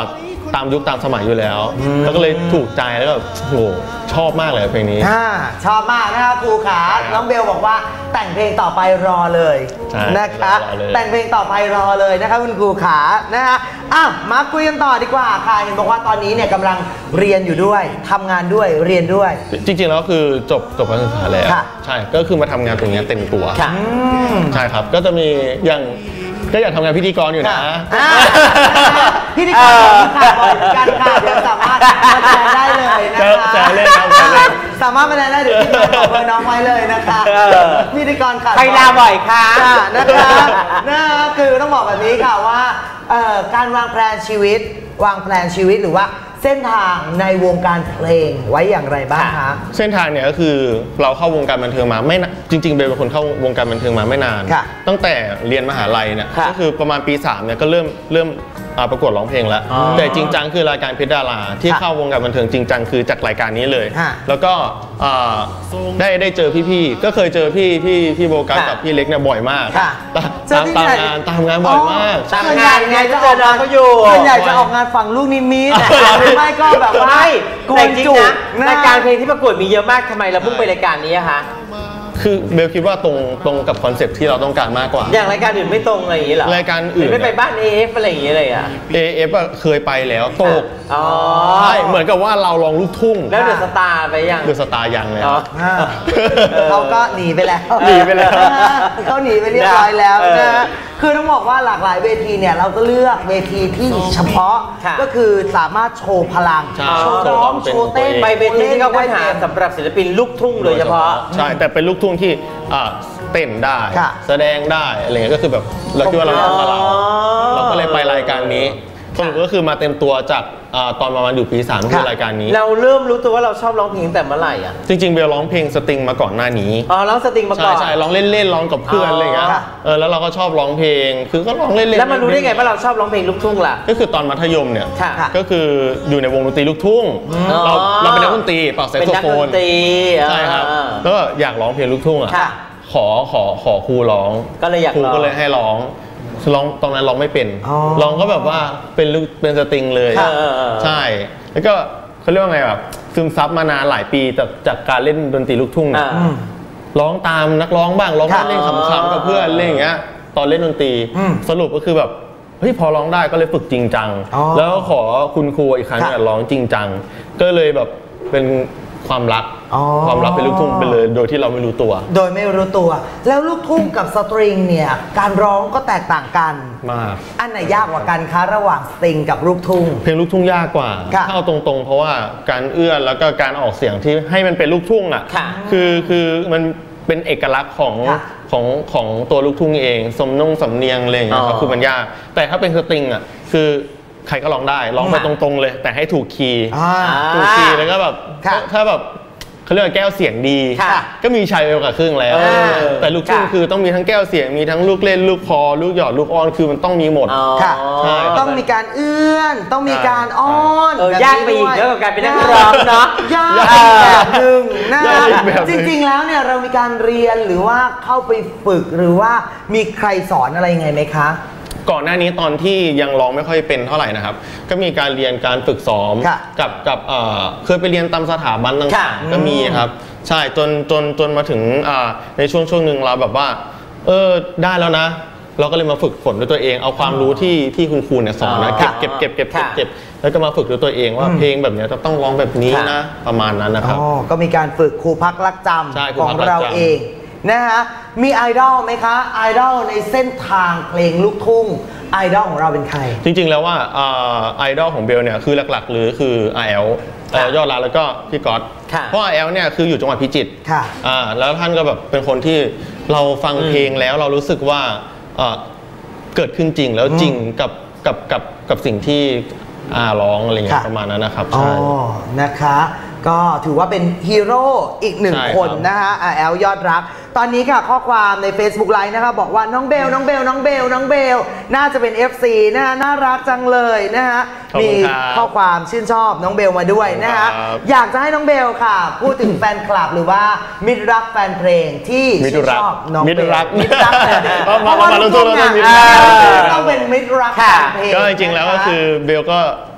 ตามยุคตามสมัยอยู่แล้วแล้วก็เลยถูกใจแล้วก็โหชอบมากเลยเพลงนี้ชอบมากนะครับครูขาน้องเบลบอกว่าแต่งเพลงต่อไปรอเลยนะคะแต่งเพลงต่อไปรอเลยนะคะคุณครูขานะฮะอ่ะมาคุยกันต่อดีกว่าค่ะเห็นบอกว่าตอนนี้เนี่ยกำลังเรียนอยู่ด้วยทำงานด้วยเรียนด้วยจริงๆแล้วคือจบจบการศึกษาแล้วใช่ก็คือมาทำงานตรงนี้เต็มตัวใช่ครับก็จะมีอย่างก็อยากทำงานพิธีกรอยู่นะพิธีกรค่ะบริการค่ะเดี๋ยวสามารถมาแชร์ได้เลยนะคะแชร์เลยครับสามารถมาแชร์ได้เดี๋ยวที่มาบอกเบอร์น้องไว้เลยนะคะพิธีกรค่ะใครลาบ่อยค่ะนะคะนะคือต้องบอกแบบนี้ค่ะว่าการวางแผนชีวิตวางแผนชีวิตหรือว่าเส้นทางในวงการเพลงไว้อย่างไรบ้างคะเส้นทางเนี่ยก็คือเราเข้าวงการบันเทิงมาไม่จริงๆเบลเป็นคนเข้าวงการบันเทิงมาไม่นานตั้งแต่เรียนมหาลัยเนี่ยก็คือประมาณปีสามเนี่ยก็เริ่มเริ่มประกวดร้องเพลงแล้วแต่จริงจังคือรายการเพชรดาราที่เข้าวงการบันเทิงจริงจังคือจากรายการนี้เลยแล้วก็ได้ได้เจอพี่ๆก็เคยเจอพี่พี่พี่โบกัสกับพี่เล็กเนี่ยบ่อยมากตามตามงานตามงานบ่อยมากตามงานไงก็เจอน้องเขาอยู่ส่วนใหญ่จะออกงานฝั่งลูกนิมิตไม่ก็แบบว่าแต่จริงนะรายการเพลงที่ประกวดมีเยอะมากทำไมเราเพิ่งไปรายการนี้อะคะคือเบลคิดว่าตรงตรงกับคอนเซ็ปต์ที่เราต้องการมากกว่าอย่างรายการอื่นไม่ตรงอะไรอย่างนี้เหรอรายการอื่นไม่ไปบ้าน เอ เอฟ อะไรอย่างนี้เลยอ่ะเอ เอฟ อ่ะเคยไปแล้วตกใช่เหมือนกับว่าเราลองลูกทุ่งแล้วเดอะสตาร์ไปยังเดอะสตาร์ยังเลยเขาก็หนีไปแล้วหนีไปแล้วเขาหนีไปเรียบร้อยแล้วนะคือต้องบอกว่าหลากหลายเวทีเนี่ยเราก็เลือกเวทีที่เฉพาะก็คือสามารถโชว์พลังโชว์ร้องโชว์เต้นไปเวทีที่เขาค้นหาสำหรับศิลปินลูกทุ่งโดยเฉพาะใช่แต่เป็นลูกทุ่งที่เต้นได้แสดงได้อะไรเงี้ยก็คือแบบเราคิดว่าเราต้องมาเราเราก็เลยไปรายการนี้สรุปก็คือมาเต็มตัวจากตอนประมาณอยู่ปีสามคือรายการนี้เราเริ่มรู้ตัวว่าเราชอบร้องเพลงแต่เมื่อไหร่อ่ะจริงๆเบลร้องเพลงสตริงมาก่อนหน้านี้อ๋อร้องสตริงมาก่อนใช่ใช่ร้องเล่นๆร้องกับเพื่อนอะไรเงี้ยเออแล้วเราก็ชอบร้องเพลงคือก็ร้องเล่นๆแล้วมารู้ได้ไงว่าเราชอบร้องเพลงลูกทุ่งล่ะก็คือตอนมัธยมเนี่ยก็คืออยู่ในวงดนตรีลูกทุ่งเราเราเป็นนักดนตรีเป่าแซกโซโฟนใช่ครับแล้วก็อยากร้องเพลงลูกทุ่งอ่ะขอขอขอครูร้องก็เลยอยากครูก็เลยให้ร้องร้องตอนนั้นร้องไม่เป็นร้องก็แบบว่าเป็นเป็นสตริงเลยใช่แล้วก็เขาเรียกว่าไงแบบซึมซับมานานหลายปีจากจากการเล่นดนตรีลูกทุ่งร้องตามนักร้องบ้างร้องเล่นขำๆกับเพื่อนอะไรอย่างเงี้ยตอนเล่นดนตรีสรุปก็คือแบบเฮ้ยพอร้องได้ก็เลยฝึกจริงจังแล้วขอคุณครูอีกครั้งเนี่ยร้องจริงจังก็เลยแบบเป็นความรักความรักเป็นลูกทุ่งไปเลยโดยที่เราไม่รู้ตัวโดยไม่รู้ตัวแล้วลูกทุ่งกับสตริงเนี่ยการร้องก็แตกต่างกันมากอันไหนยากกว่ากันคะระหว่างสตริงกับลูกทุ่งเพลงลูกทุ่งยากกว่าถ้าเอาตรงๆเพราะว่าการเอื้อนแล้วก็การออกเสียงที่ให้มันเป็นลูกทุ่งอ่ะคือคือมันเป็นเอกลักษณ์ของของของตัวลูกทุ่งเองสำนงสำเนียงอะไรอย่างเงี้ยครับคือมันยากแต่ถ้าเป็นสตริงอ่ะคือใครก็ร้องได้ร้องไปตรงๆเลยแต่ให้ถูกคีย์ถูกคีย์แล้วก็แบบถ้าแบบเขาเรียกว่าแก้วเสียงดีก็มีชัยไปกว่าครึ่งแล้วแต่ลูกทุ่งคือต้องมีทั้งแก้วเสียงมีทั้งลูกเล่นลูกคอลูกหยอดลูกอ้อนคือมันต้องมีหมดต้องมีการเอื้อนต้องมีการอ้อนยากไปอีกแล้วกับการเป็นนักร้องเนาะยากแบบหนึ่งนะจริงๆแล้วเนี่ยเรามีการเรียนหรือว่าเข้าไปฝึกหรือว่ามีใครสอนอะไรยังไงไหมคะก่อนหน้านี้ตอนที่ยังร้องไม่ค่อยเป็นเท่าไหร่นะครับก็มีการเรียนการฝึกซ้อมกับกับเคยไปเรียนตามสถาบันต่างๆก็มีครับใช่จนจนจนมาถึงในช่วงช่วงหนึ่งเราแบบว่าเออได้แล้วนะเราก็เลยมาฝึกฝนด้วยตัวเองเอาความรู้ที่ที่คุณครูเนี่ยสอนนะเก็บเก็บเก็บเก็บเก็บเก็บแล้วก็มาฝึกด้วยตัวเองว่าเพลงแบบนี้จะต้องร้องแบบนี้นะประมาณนั้นนะครับอ๋อก็มีการฝึกครูพักรักจำของเราเองนะฮะมีไอดอลไหมคะไอดอลในเส้นทางเพลงลูกทุ่งไอดอลของเราเป็นใครจริงๆแล้วว่าไอดอลของเบลเนี่ยคือหลักๆหรือคืออาแอลยอดรักแล้วก็พี่ก๊อตเพราะอาแอลเนี่ยคืออยู่จังหวัดพิจิตรแล้วท่านก็แบบเป็นคนที่เราฟังเพลงแล้วเรารู้สึกว่าเกิดขึ้นจริงแล้วจริงกับกับกับกับสิ่งที่อาร้องอะไรอย่างเงี้ยประมาณนั้นนะครับใช่นะคะก็ถือว่าเป็นฮีโร่อีกหนึ่งคนนะฮะอาแอลยอดรักตอนนี้ค่ะข้อความใน Facebook Live นะคะบอกว่าน้องเบลน้องเบลน้องเบลน้องเบลน่าจะเป็น เอฟ ซี นะฮะน่ารักจังเลยนะฮะมีข้อความชื่นชอบน้องเบลมาด้วยนะฮะอยากจะให้น้องเบลค่ะพูดถึงแฟนคลับหรือว่ามิตรรักแฟนเพลงที่ชื่นชอบน้องเบลมิตรรักมิตรรักเพราะว่าลูกทุ่งต้องเป็นมิตรรักแฟนเพลงก็จริงๆแล้วก็คือเบลก็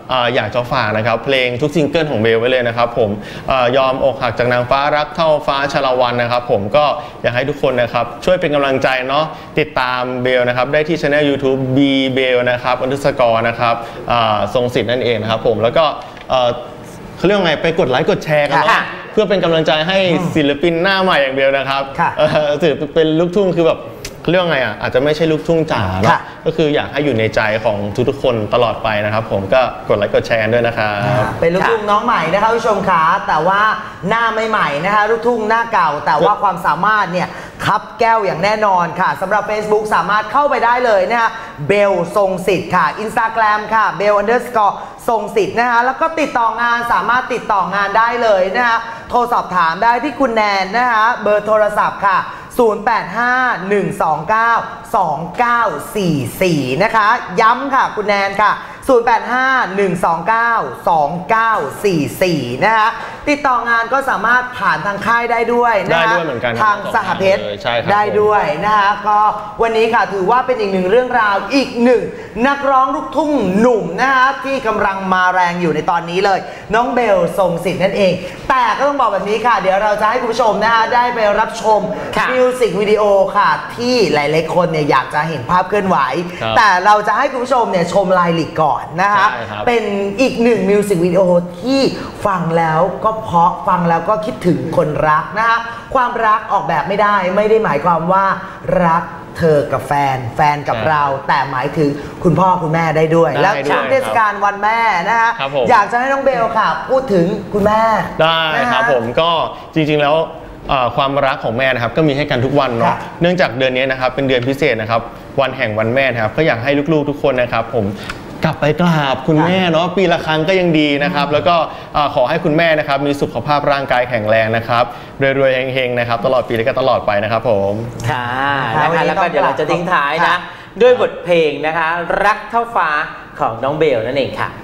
อยากจะฝากนะครับเพลงทุกซิงเกิลของเบลไว้เลยนะครับผมยอมอกหักจากนางฟ้ารักเท่าฟ้าชลวันนะครับผมก็อยากให้ทุกคนนะครับช่วยเป็นกำลังใจเนาะติดตามเบลนะครับได้ที่ช่อง ยูทูบ B Bell นะครับอันดับสกอร์นะครับทรงสิทธิ์นั่นเองนะครับผมแล้วก็เขาเรียกว่าไงไปกดไลค์กดแชร์กันเนาะเพื่อเป็นกำลังใจให้ศิลปินหน้าใหม่อย่างเบลนะครับถือเป็นลูกทุ่งคือแบบเรื่องไงอ่ะอาจจะไม่ใช่ลูกทุ่งจ๋าแล้วก็คืออยากให้อยู่ในใจของทุกๆคนตลอดไปนะครับผมก็กดไลค์กดแชร์ด้วยนะครับเป็นลูกทุ่งน้องใหม่นะคะผู้ชมขาแต่ว่าหน้าไม่ใหม่นะคะลูกทุ่งหน้าเก่าแต่ว่าความสามารถเนี่ยคับแก้วอย่างแน่นอนค่ะสำหรับ Facebook สามารถเข้าไปได้เลยนะคะเบลทรงสิทธิ์ค่ะ Instagram ค่ะเบล underscore ทรงสิทธิ์นะคะแล้วก็ติดต่องานสามารถติดต่องานได้เลยนะคะโทรสอบถามได้ที่คุณแนนนะคะเบอร์โทรศัพท์ค่ะศูนย์ แปด ห้า หนึ่ง สอง เก้า สอง เก้า สี่ สี่นะคะย้ำค่ะคุณแนนค่ะศูนย์ แปด ห้า หนึ่ง สอง เก้า สอง เก้า สี่ สี่นะคะติดต่องานก็สามารถผ่านทางค่ายได้ด้วยนะคะได้ด้วยเหมือนกันทางสหเพชรได้ด้วยนะคะก็วันนี้ค่ะถือว่าเป็นอีกหนึ่งเรื่องราวอีกหนึ่งนักร้องลูกทุ่งหนุ่มนะคะที่กำลังมาแรงอยู่ในตอนนี้เลยน้องเบลทรงสิทธิ์นั่นเองแต่ก็ต้องบอกแบบนี้ค่ะเดี๋ยวเราจะให้คุณผู้ชมนะคะได้ไปรับชมมิวสิกวิดีโอค่ะที่หลายๆคนเนี่ยอยากจะเห็นภาพเคลื่อนไหวแต่เราจะให้คุณผู้ชมเนี่ยชมรายละเอียดก่อนนะคะเป็นอีกหนึ่งมิวสิกวิดีโอที่ฟังแล้วก็เพราะฟังแล้วก็คิดถึงคนรักนะคะความรักออกแบบไม่ได้ไม่ได้หมายความว่ารักเธอกับแฟนแฟนกับเราแต่หมายถึงคุณพ่อคุณแม่ได้ด้วยแล้วช่วงเทศกาลวันแม่นะคะอยากจะให้น้องเบลค่ะพูดถึงคุณแม่ได้ครับผมก็จริงๆแล้วความรักของแม่นะครับก็มีให้กันทุกวันเนาะเนื่องจากเดือนนี้นะครับเป็นเดือนพิเศษนะครับวันแห่งวันแม่นะครับก็อยากให้ลูกๆทุกคนนะครับผมกลับไปกราบคุณแม่เนาะปีละครั้งก็ยังดีนะครับแล้วก็ขอให้คุณแม่นะครับมีสุขภาพร่างกายแข็งแรงนะครับรวยๆเฮงๆนะครับตลอดปีและก็ตลอดไปนะครับผมค่ะนะคะแล้วก็เดี๋ยวเราจะทิ้งท้ายนะด้วยบทเพลงนะคะรักเท่าฟ้าของน้องเบลนั่นเองค่ะ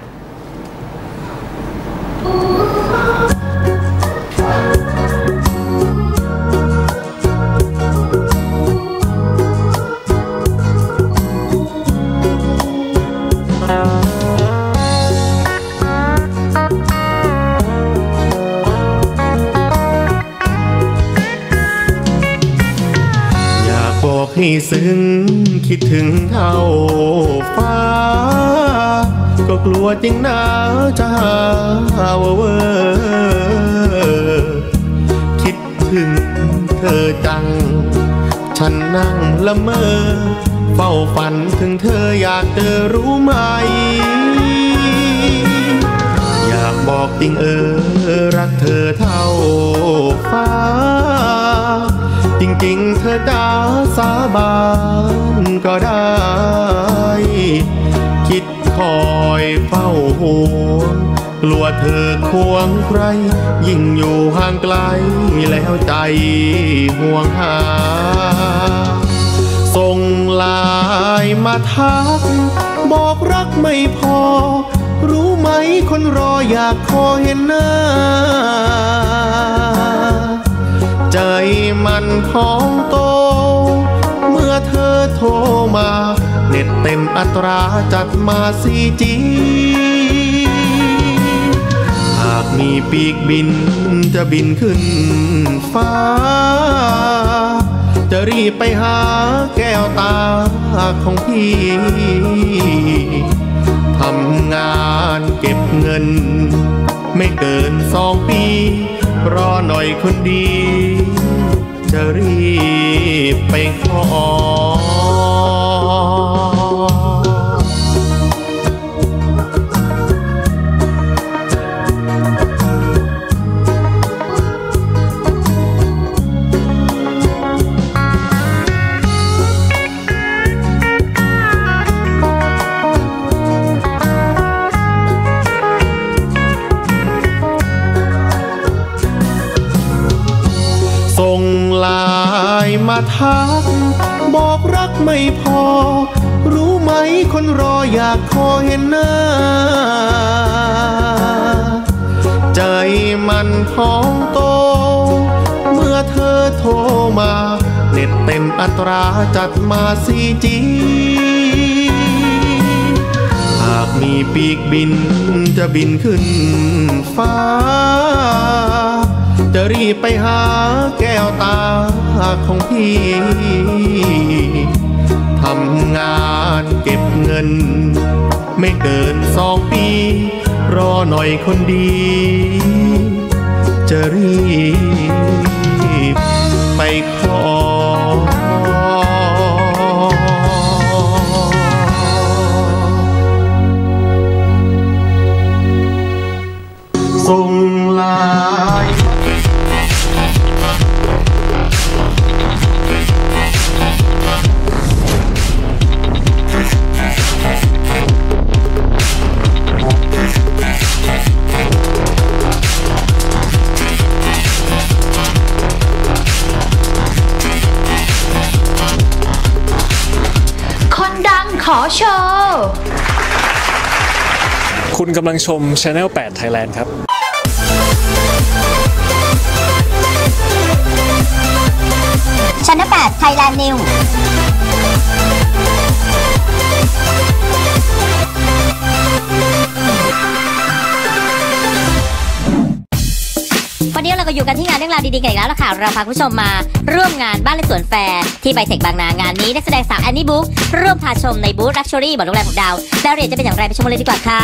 ให้ซึ้งคิดถึงเท่าฟ้าก็กลัวจริงนะจะหาว่าเวอคิดถึงเธอจังฉันนั่งละเมอเฝ้าฝันถึงเธออยากเจอรู้ไหมอยากบอกจริงเออรักเธอเท่าฟ้าจริงๆเธอจะสาบานก็ได้คิดคอยเฝ้าห่วงกลัวเธอควงใครยิ่งอยู่ห่างไกลแล้วใจห่วงหาส่งไลน์มาทักบอกรักไม่พอรู้ไหมคนรออยากขอเห็นหน้าใจมันพองโตเมื่อเธอโทรมาเน็ตเต็มอัตราจัดมาซีจีหากมีปีกบินจะบินขึ้นฟ้าจะรีบไปหาแก้วตาของพี่ทำงานเก็บเงินไม่เกินสองปีรอหน่อยคนดีจะรีบไปขอส่งไลน์มาทักบอกรักไม่พอรู้ไหมคนรออยากขอเห็นหน้าใจมันพองโตเมื่อเธอโทรมาเน็ตเต็มอัตราจัดมาซีจีหากมีปีกบินจะบินขึ้นฟ้าจะรีบไปหาแก้วตาของพี่ทำงานเก็บเงินไม่เกินสองปีรอหน่อยคนดีจะรีบไปขอส่งลายคนดังขอโชว์คุณกำลังชม Channel แปด Thailand ครับ Channel แปด Thailand News วันนี้เราก็อยู่กันที่งานเรื่องราวดีๆกันอีกแล้วล่ะค่ะเราพาคุณผู้ชมมาร่วมงานบ้านและสวนแฟร์ที่ไบเทคบางนางานนี้นักแสดงสาวแอนนี่บุ๊กร่วมพาชมในบูธลักชัวรี่บนโรงแรมของดาวรายละเอียดจะเป็นอย่างไรไปชมกันเลยดีกว่าค่ะ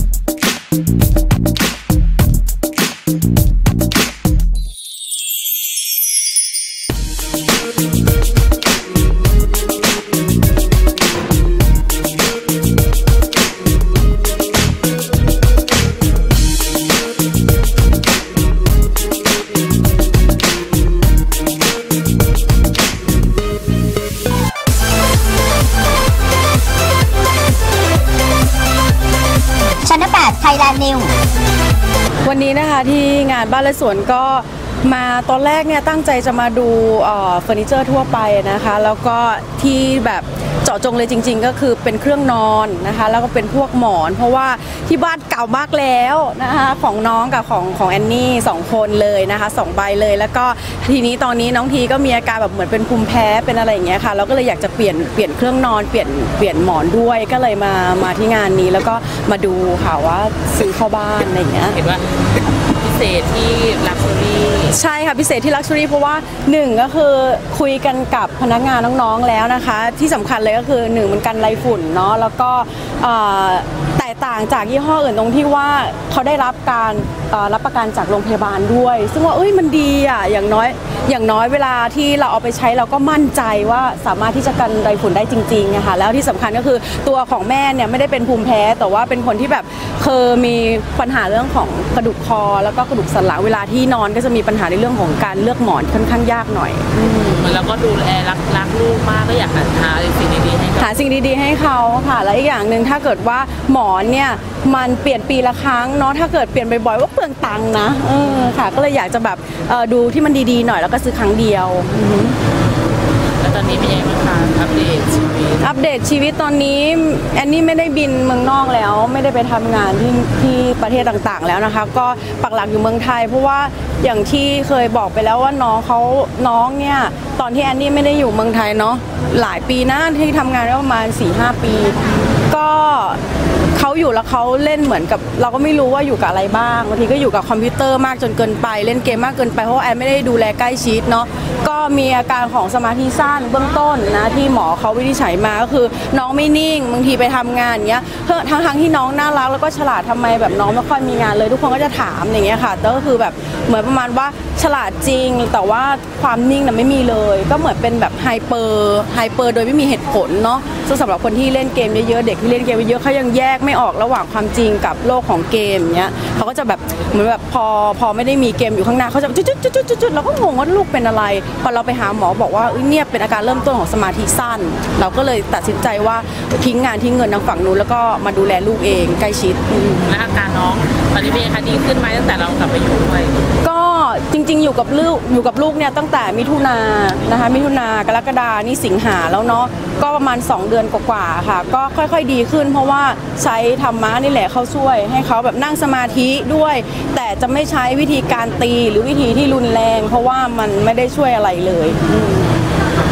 Thailand News วันนี้นะคะที่งานบ้านและสวนก็มาตอนแรกเนี่ยตั้งใจจะมาดูเฟอร์นิเจอร์ทั่วไปนะคะแล้วก็ที่แบบเจาะจงเลยจริงๆก็คือเป็นเครื่องนอนนะคะแล้วก็เป็นพวกหมอนเพราะว่าที่บ้านเก่ามากแล้วนะคะของน้องกับของของแอนนี่สองคนเลยนะคะสองใบเลยแล้วก็ทีนี้ตอนนี้น้องทีก็มีอาการแบบเหมือนเป็นภูมิแพ้เป็นอะไรอย่างเงี้ยค่ะเราก็เลยอยากจะเปลี่ยนเปลี่ยนเครื่องนอนเปลี่ยนเปลี่ยนหมอนด้วยก็เลยมามาที่งานนี้แล้วก็มาดูค่ะว่าซื้อเข้าบ้านอะไรอย่างเงี้ยเห็นว่าพิเศษที่ลักชัวรี่ใช่ค่ะพิเศษที่ลักชัวรี่เพราะว่าหนึ่งก็คือคุยกันกับพนักงานน้องๆแล้วนะคะที่สำคัญเลยก็คือหนึ่งมันกันไรฝุ่นเนาะแล้วก็แตกต่างจากยี่ห้ออื่นตรงที่ว่าเขาได้รับการรับประกันจากโรงพยาบาลด้วยซึ่งว่าเอ้ยมันดีอ่ะอย่างน้อยอย่างน้อยเวลาที่เราเอาไปใช้เราก็มั่นใจว่าสามารถที่จะกันไรฝุ่นได้จริงๆนะคะแล้วที่สำคัญก็คือตัวของแม่เนี่ยไม่ได้เป็นภูมิแพ้แต่ว่าเป็นคนที่แบบเคยมีปัญหาเรื่องของกระดูกคอแล้วก็กระดูกสันหลังเวลาที่นอนก็จะมีปัญหาในเรื่องของการเลือกหมอนค่อนข้างยากหน่อยเหมือนเราก็ดูแลรักรักลูกมากก็อยากหาสิ่งดีๆให้หาสิ่งดีๆให้เขาค่ะและอีกอย่างหนึ่งถ้าเกิดว่าหมอนเนี่ยมันเปลี่ยนปีละครั้งเนาะถ้าเกิดเปลี่ยนบ่อยๆว่าเปลืองตังค์นะเออค่ะก็เลยอยากจะแบบดูที่มันดีๆหน่อยแล้วก็ซื้อครั้งเดียวแล้วตอนนี้เป็นยังไงบ้างคะอัปเดตชีวิตอัปเดตชีวิตตอนนี้แอนนี่ไม่ได้บินเมืองนอกแล้วไม่ได้ไปทำงานที่ที่ประเทศต่างๆแล้วนะคะก็ปักหลักอยู่เมืองไทยเพราะว่าอย่างที่เคยบอกไปแล้วว่าน้องเขาน้องเนี่ยตอนที่แอนนี่ไม่ได้อยู่เมืองไทยเนาะหลายปีนะที่ทำงานได้ประมาณ สี่ห้า ปีก็เขาอยู่แล้วเขาเล่นเหมือนกับเราก็ไม่รู้ว่าอยู่กับอะไรบ้างบางทีก็อยู่กับคอมพิวเตอร์มากจนเกินไปเล่นเกมมากเกินไปเพราะแอนไม่ได้ดูแลใกล้ชิดเนาะก็มีอาการของสมาธิสั้นเบื้องต้นนะที่หมอเขาวินิจฉัยมาก็คือน้องไม่นิ่งบางทีไปทำงานอย่างเงี้ยทั้งทั้งที่น้องน่ารักแล้วก็ฉลาดทำไมแบบน้องไม่ค่อยมีงานเลยทุกคนก็จะถามอย่างเงี้ยค่ะแต่ก็คือแบบเหมือนประมาณว่าฉลาดจริงแต่ว่าความนิ่งน่ะไม่มีเลยก็เหมือนเป็นแบบไฮเปอร์ไฮเปอร์โดยไม่มีเหตุผลเนาะซึ่งสำหรับคนที่เล่นเกมเยอะๆเด็กที่เล่นเกมเยอะเขายังแยกไม่ออกระหว่างความจริงกับโลกของเกมเนี้ยเขาก็จะแบบเหมือนแบบพอพอไม่ได้มีเกมอยู่ข้างหน้าเขาจะจุดจุดจุดจุดจุดเราก็งงว่าลูกเป็นอะไรพอเราไปหาหมอบอกว่าเนี่ยเป็นอาการเริ่มต้นของสมาธิสั้นเราก็เลยตัดสินใจว่าทิ้งงานทิ้งเงินทางฝั่งนู้นแล้วก็มาดูแลลูกเองใกล้ชิดและอาการน้องตอนนี้เป็นยังไงดีขึ้นไหมตั้งแต่เรากลับไปอยู่ด้วยก็จริงๆอยู่กับลูกอยู่กับลูกเนี่ยตั้งแต่มิถุนายนนะคะมิถุนายนกรกฎาคมนี่สิงหาแล้วเนาะก็ประมาณสองเดือนกว่าๆค่ะก็ค่อยๆดีขึ้นเพราะว่าใช้ธรรมะนี่แหละเขาช่วยให้เขาแบบนั่งสมาธิด้วยแต่จะไม่ใช้วิธีการตีหรือวิธีที่รุนแรงเพราะว่ามันไม่ได้ช่วยอะไรเลย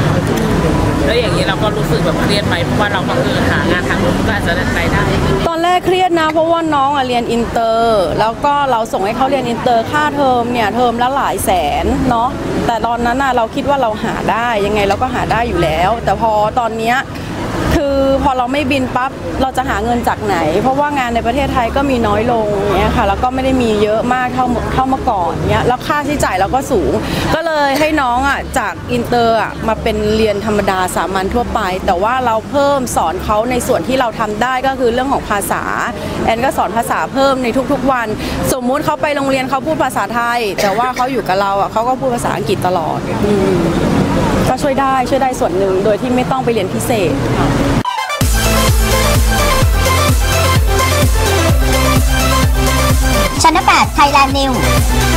แล้วอย่างนี้เราก็รู้สึกแบบเครียดไหมเพราะว่าเราก็คือหางานทางนู้นก็อาจจะได้รายได้ตอนแรกๆเครียดนะเพราะว่าน้องอ่ะเรียนอินเตอร์แล้วก็เราส่งให้เขาเรียนอินเตอร์ค่าเทอมเนี่ยเทอมละหลายแสนเนาะแต่ตอนนั้นน่ะเราคิดว่าเราหาได้ยังไงเราก็หาได้อยู่แล้วแต่พอตอนเนี้ยคือพอเราไม่บินปั๊บเราจะหาเงินจากไหนเพราะว่างานในประเทศไทยก็มีน้อยลงเนี่ยค่ะแล้วก็ไม่ได้มีเยอะมากเท่าเท่าเมื่อก่อนเนี่ยแล้วค่าใช้จ่ายเราก็สูงก็เลยให้น้องอ่ะจากอินเตอร์อ่ะมาเป็นเรียนธรรมดาสามัญทั่วไปแต่ว่าเราเพิ่มสอนเขาในส่วนที่เราทำได้ก็คือเรื่องของภาษาแอนก็สอนภาษาเพิ่มในทุกๆวันสมมุติเขาไปโรงเรียนเขาพูดภาษาไทยแต่ว่าเขาอยู่กับเราอ่ะเขาก็พูดภาษาอังกฤษตลอดก็ช่วยได้ช่วยได้ส่วนหนึ่งโดยที่ไม่ต้องไปเรียนพิเศษ Channel แปด Thailand News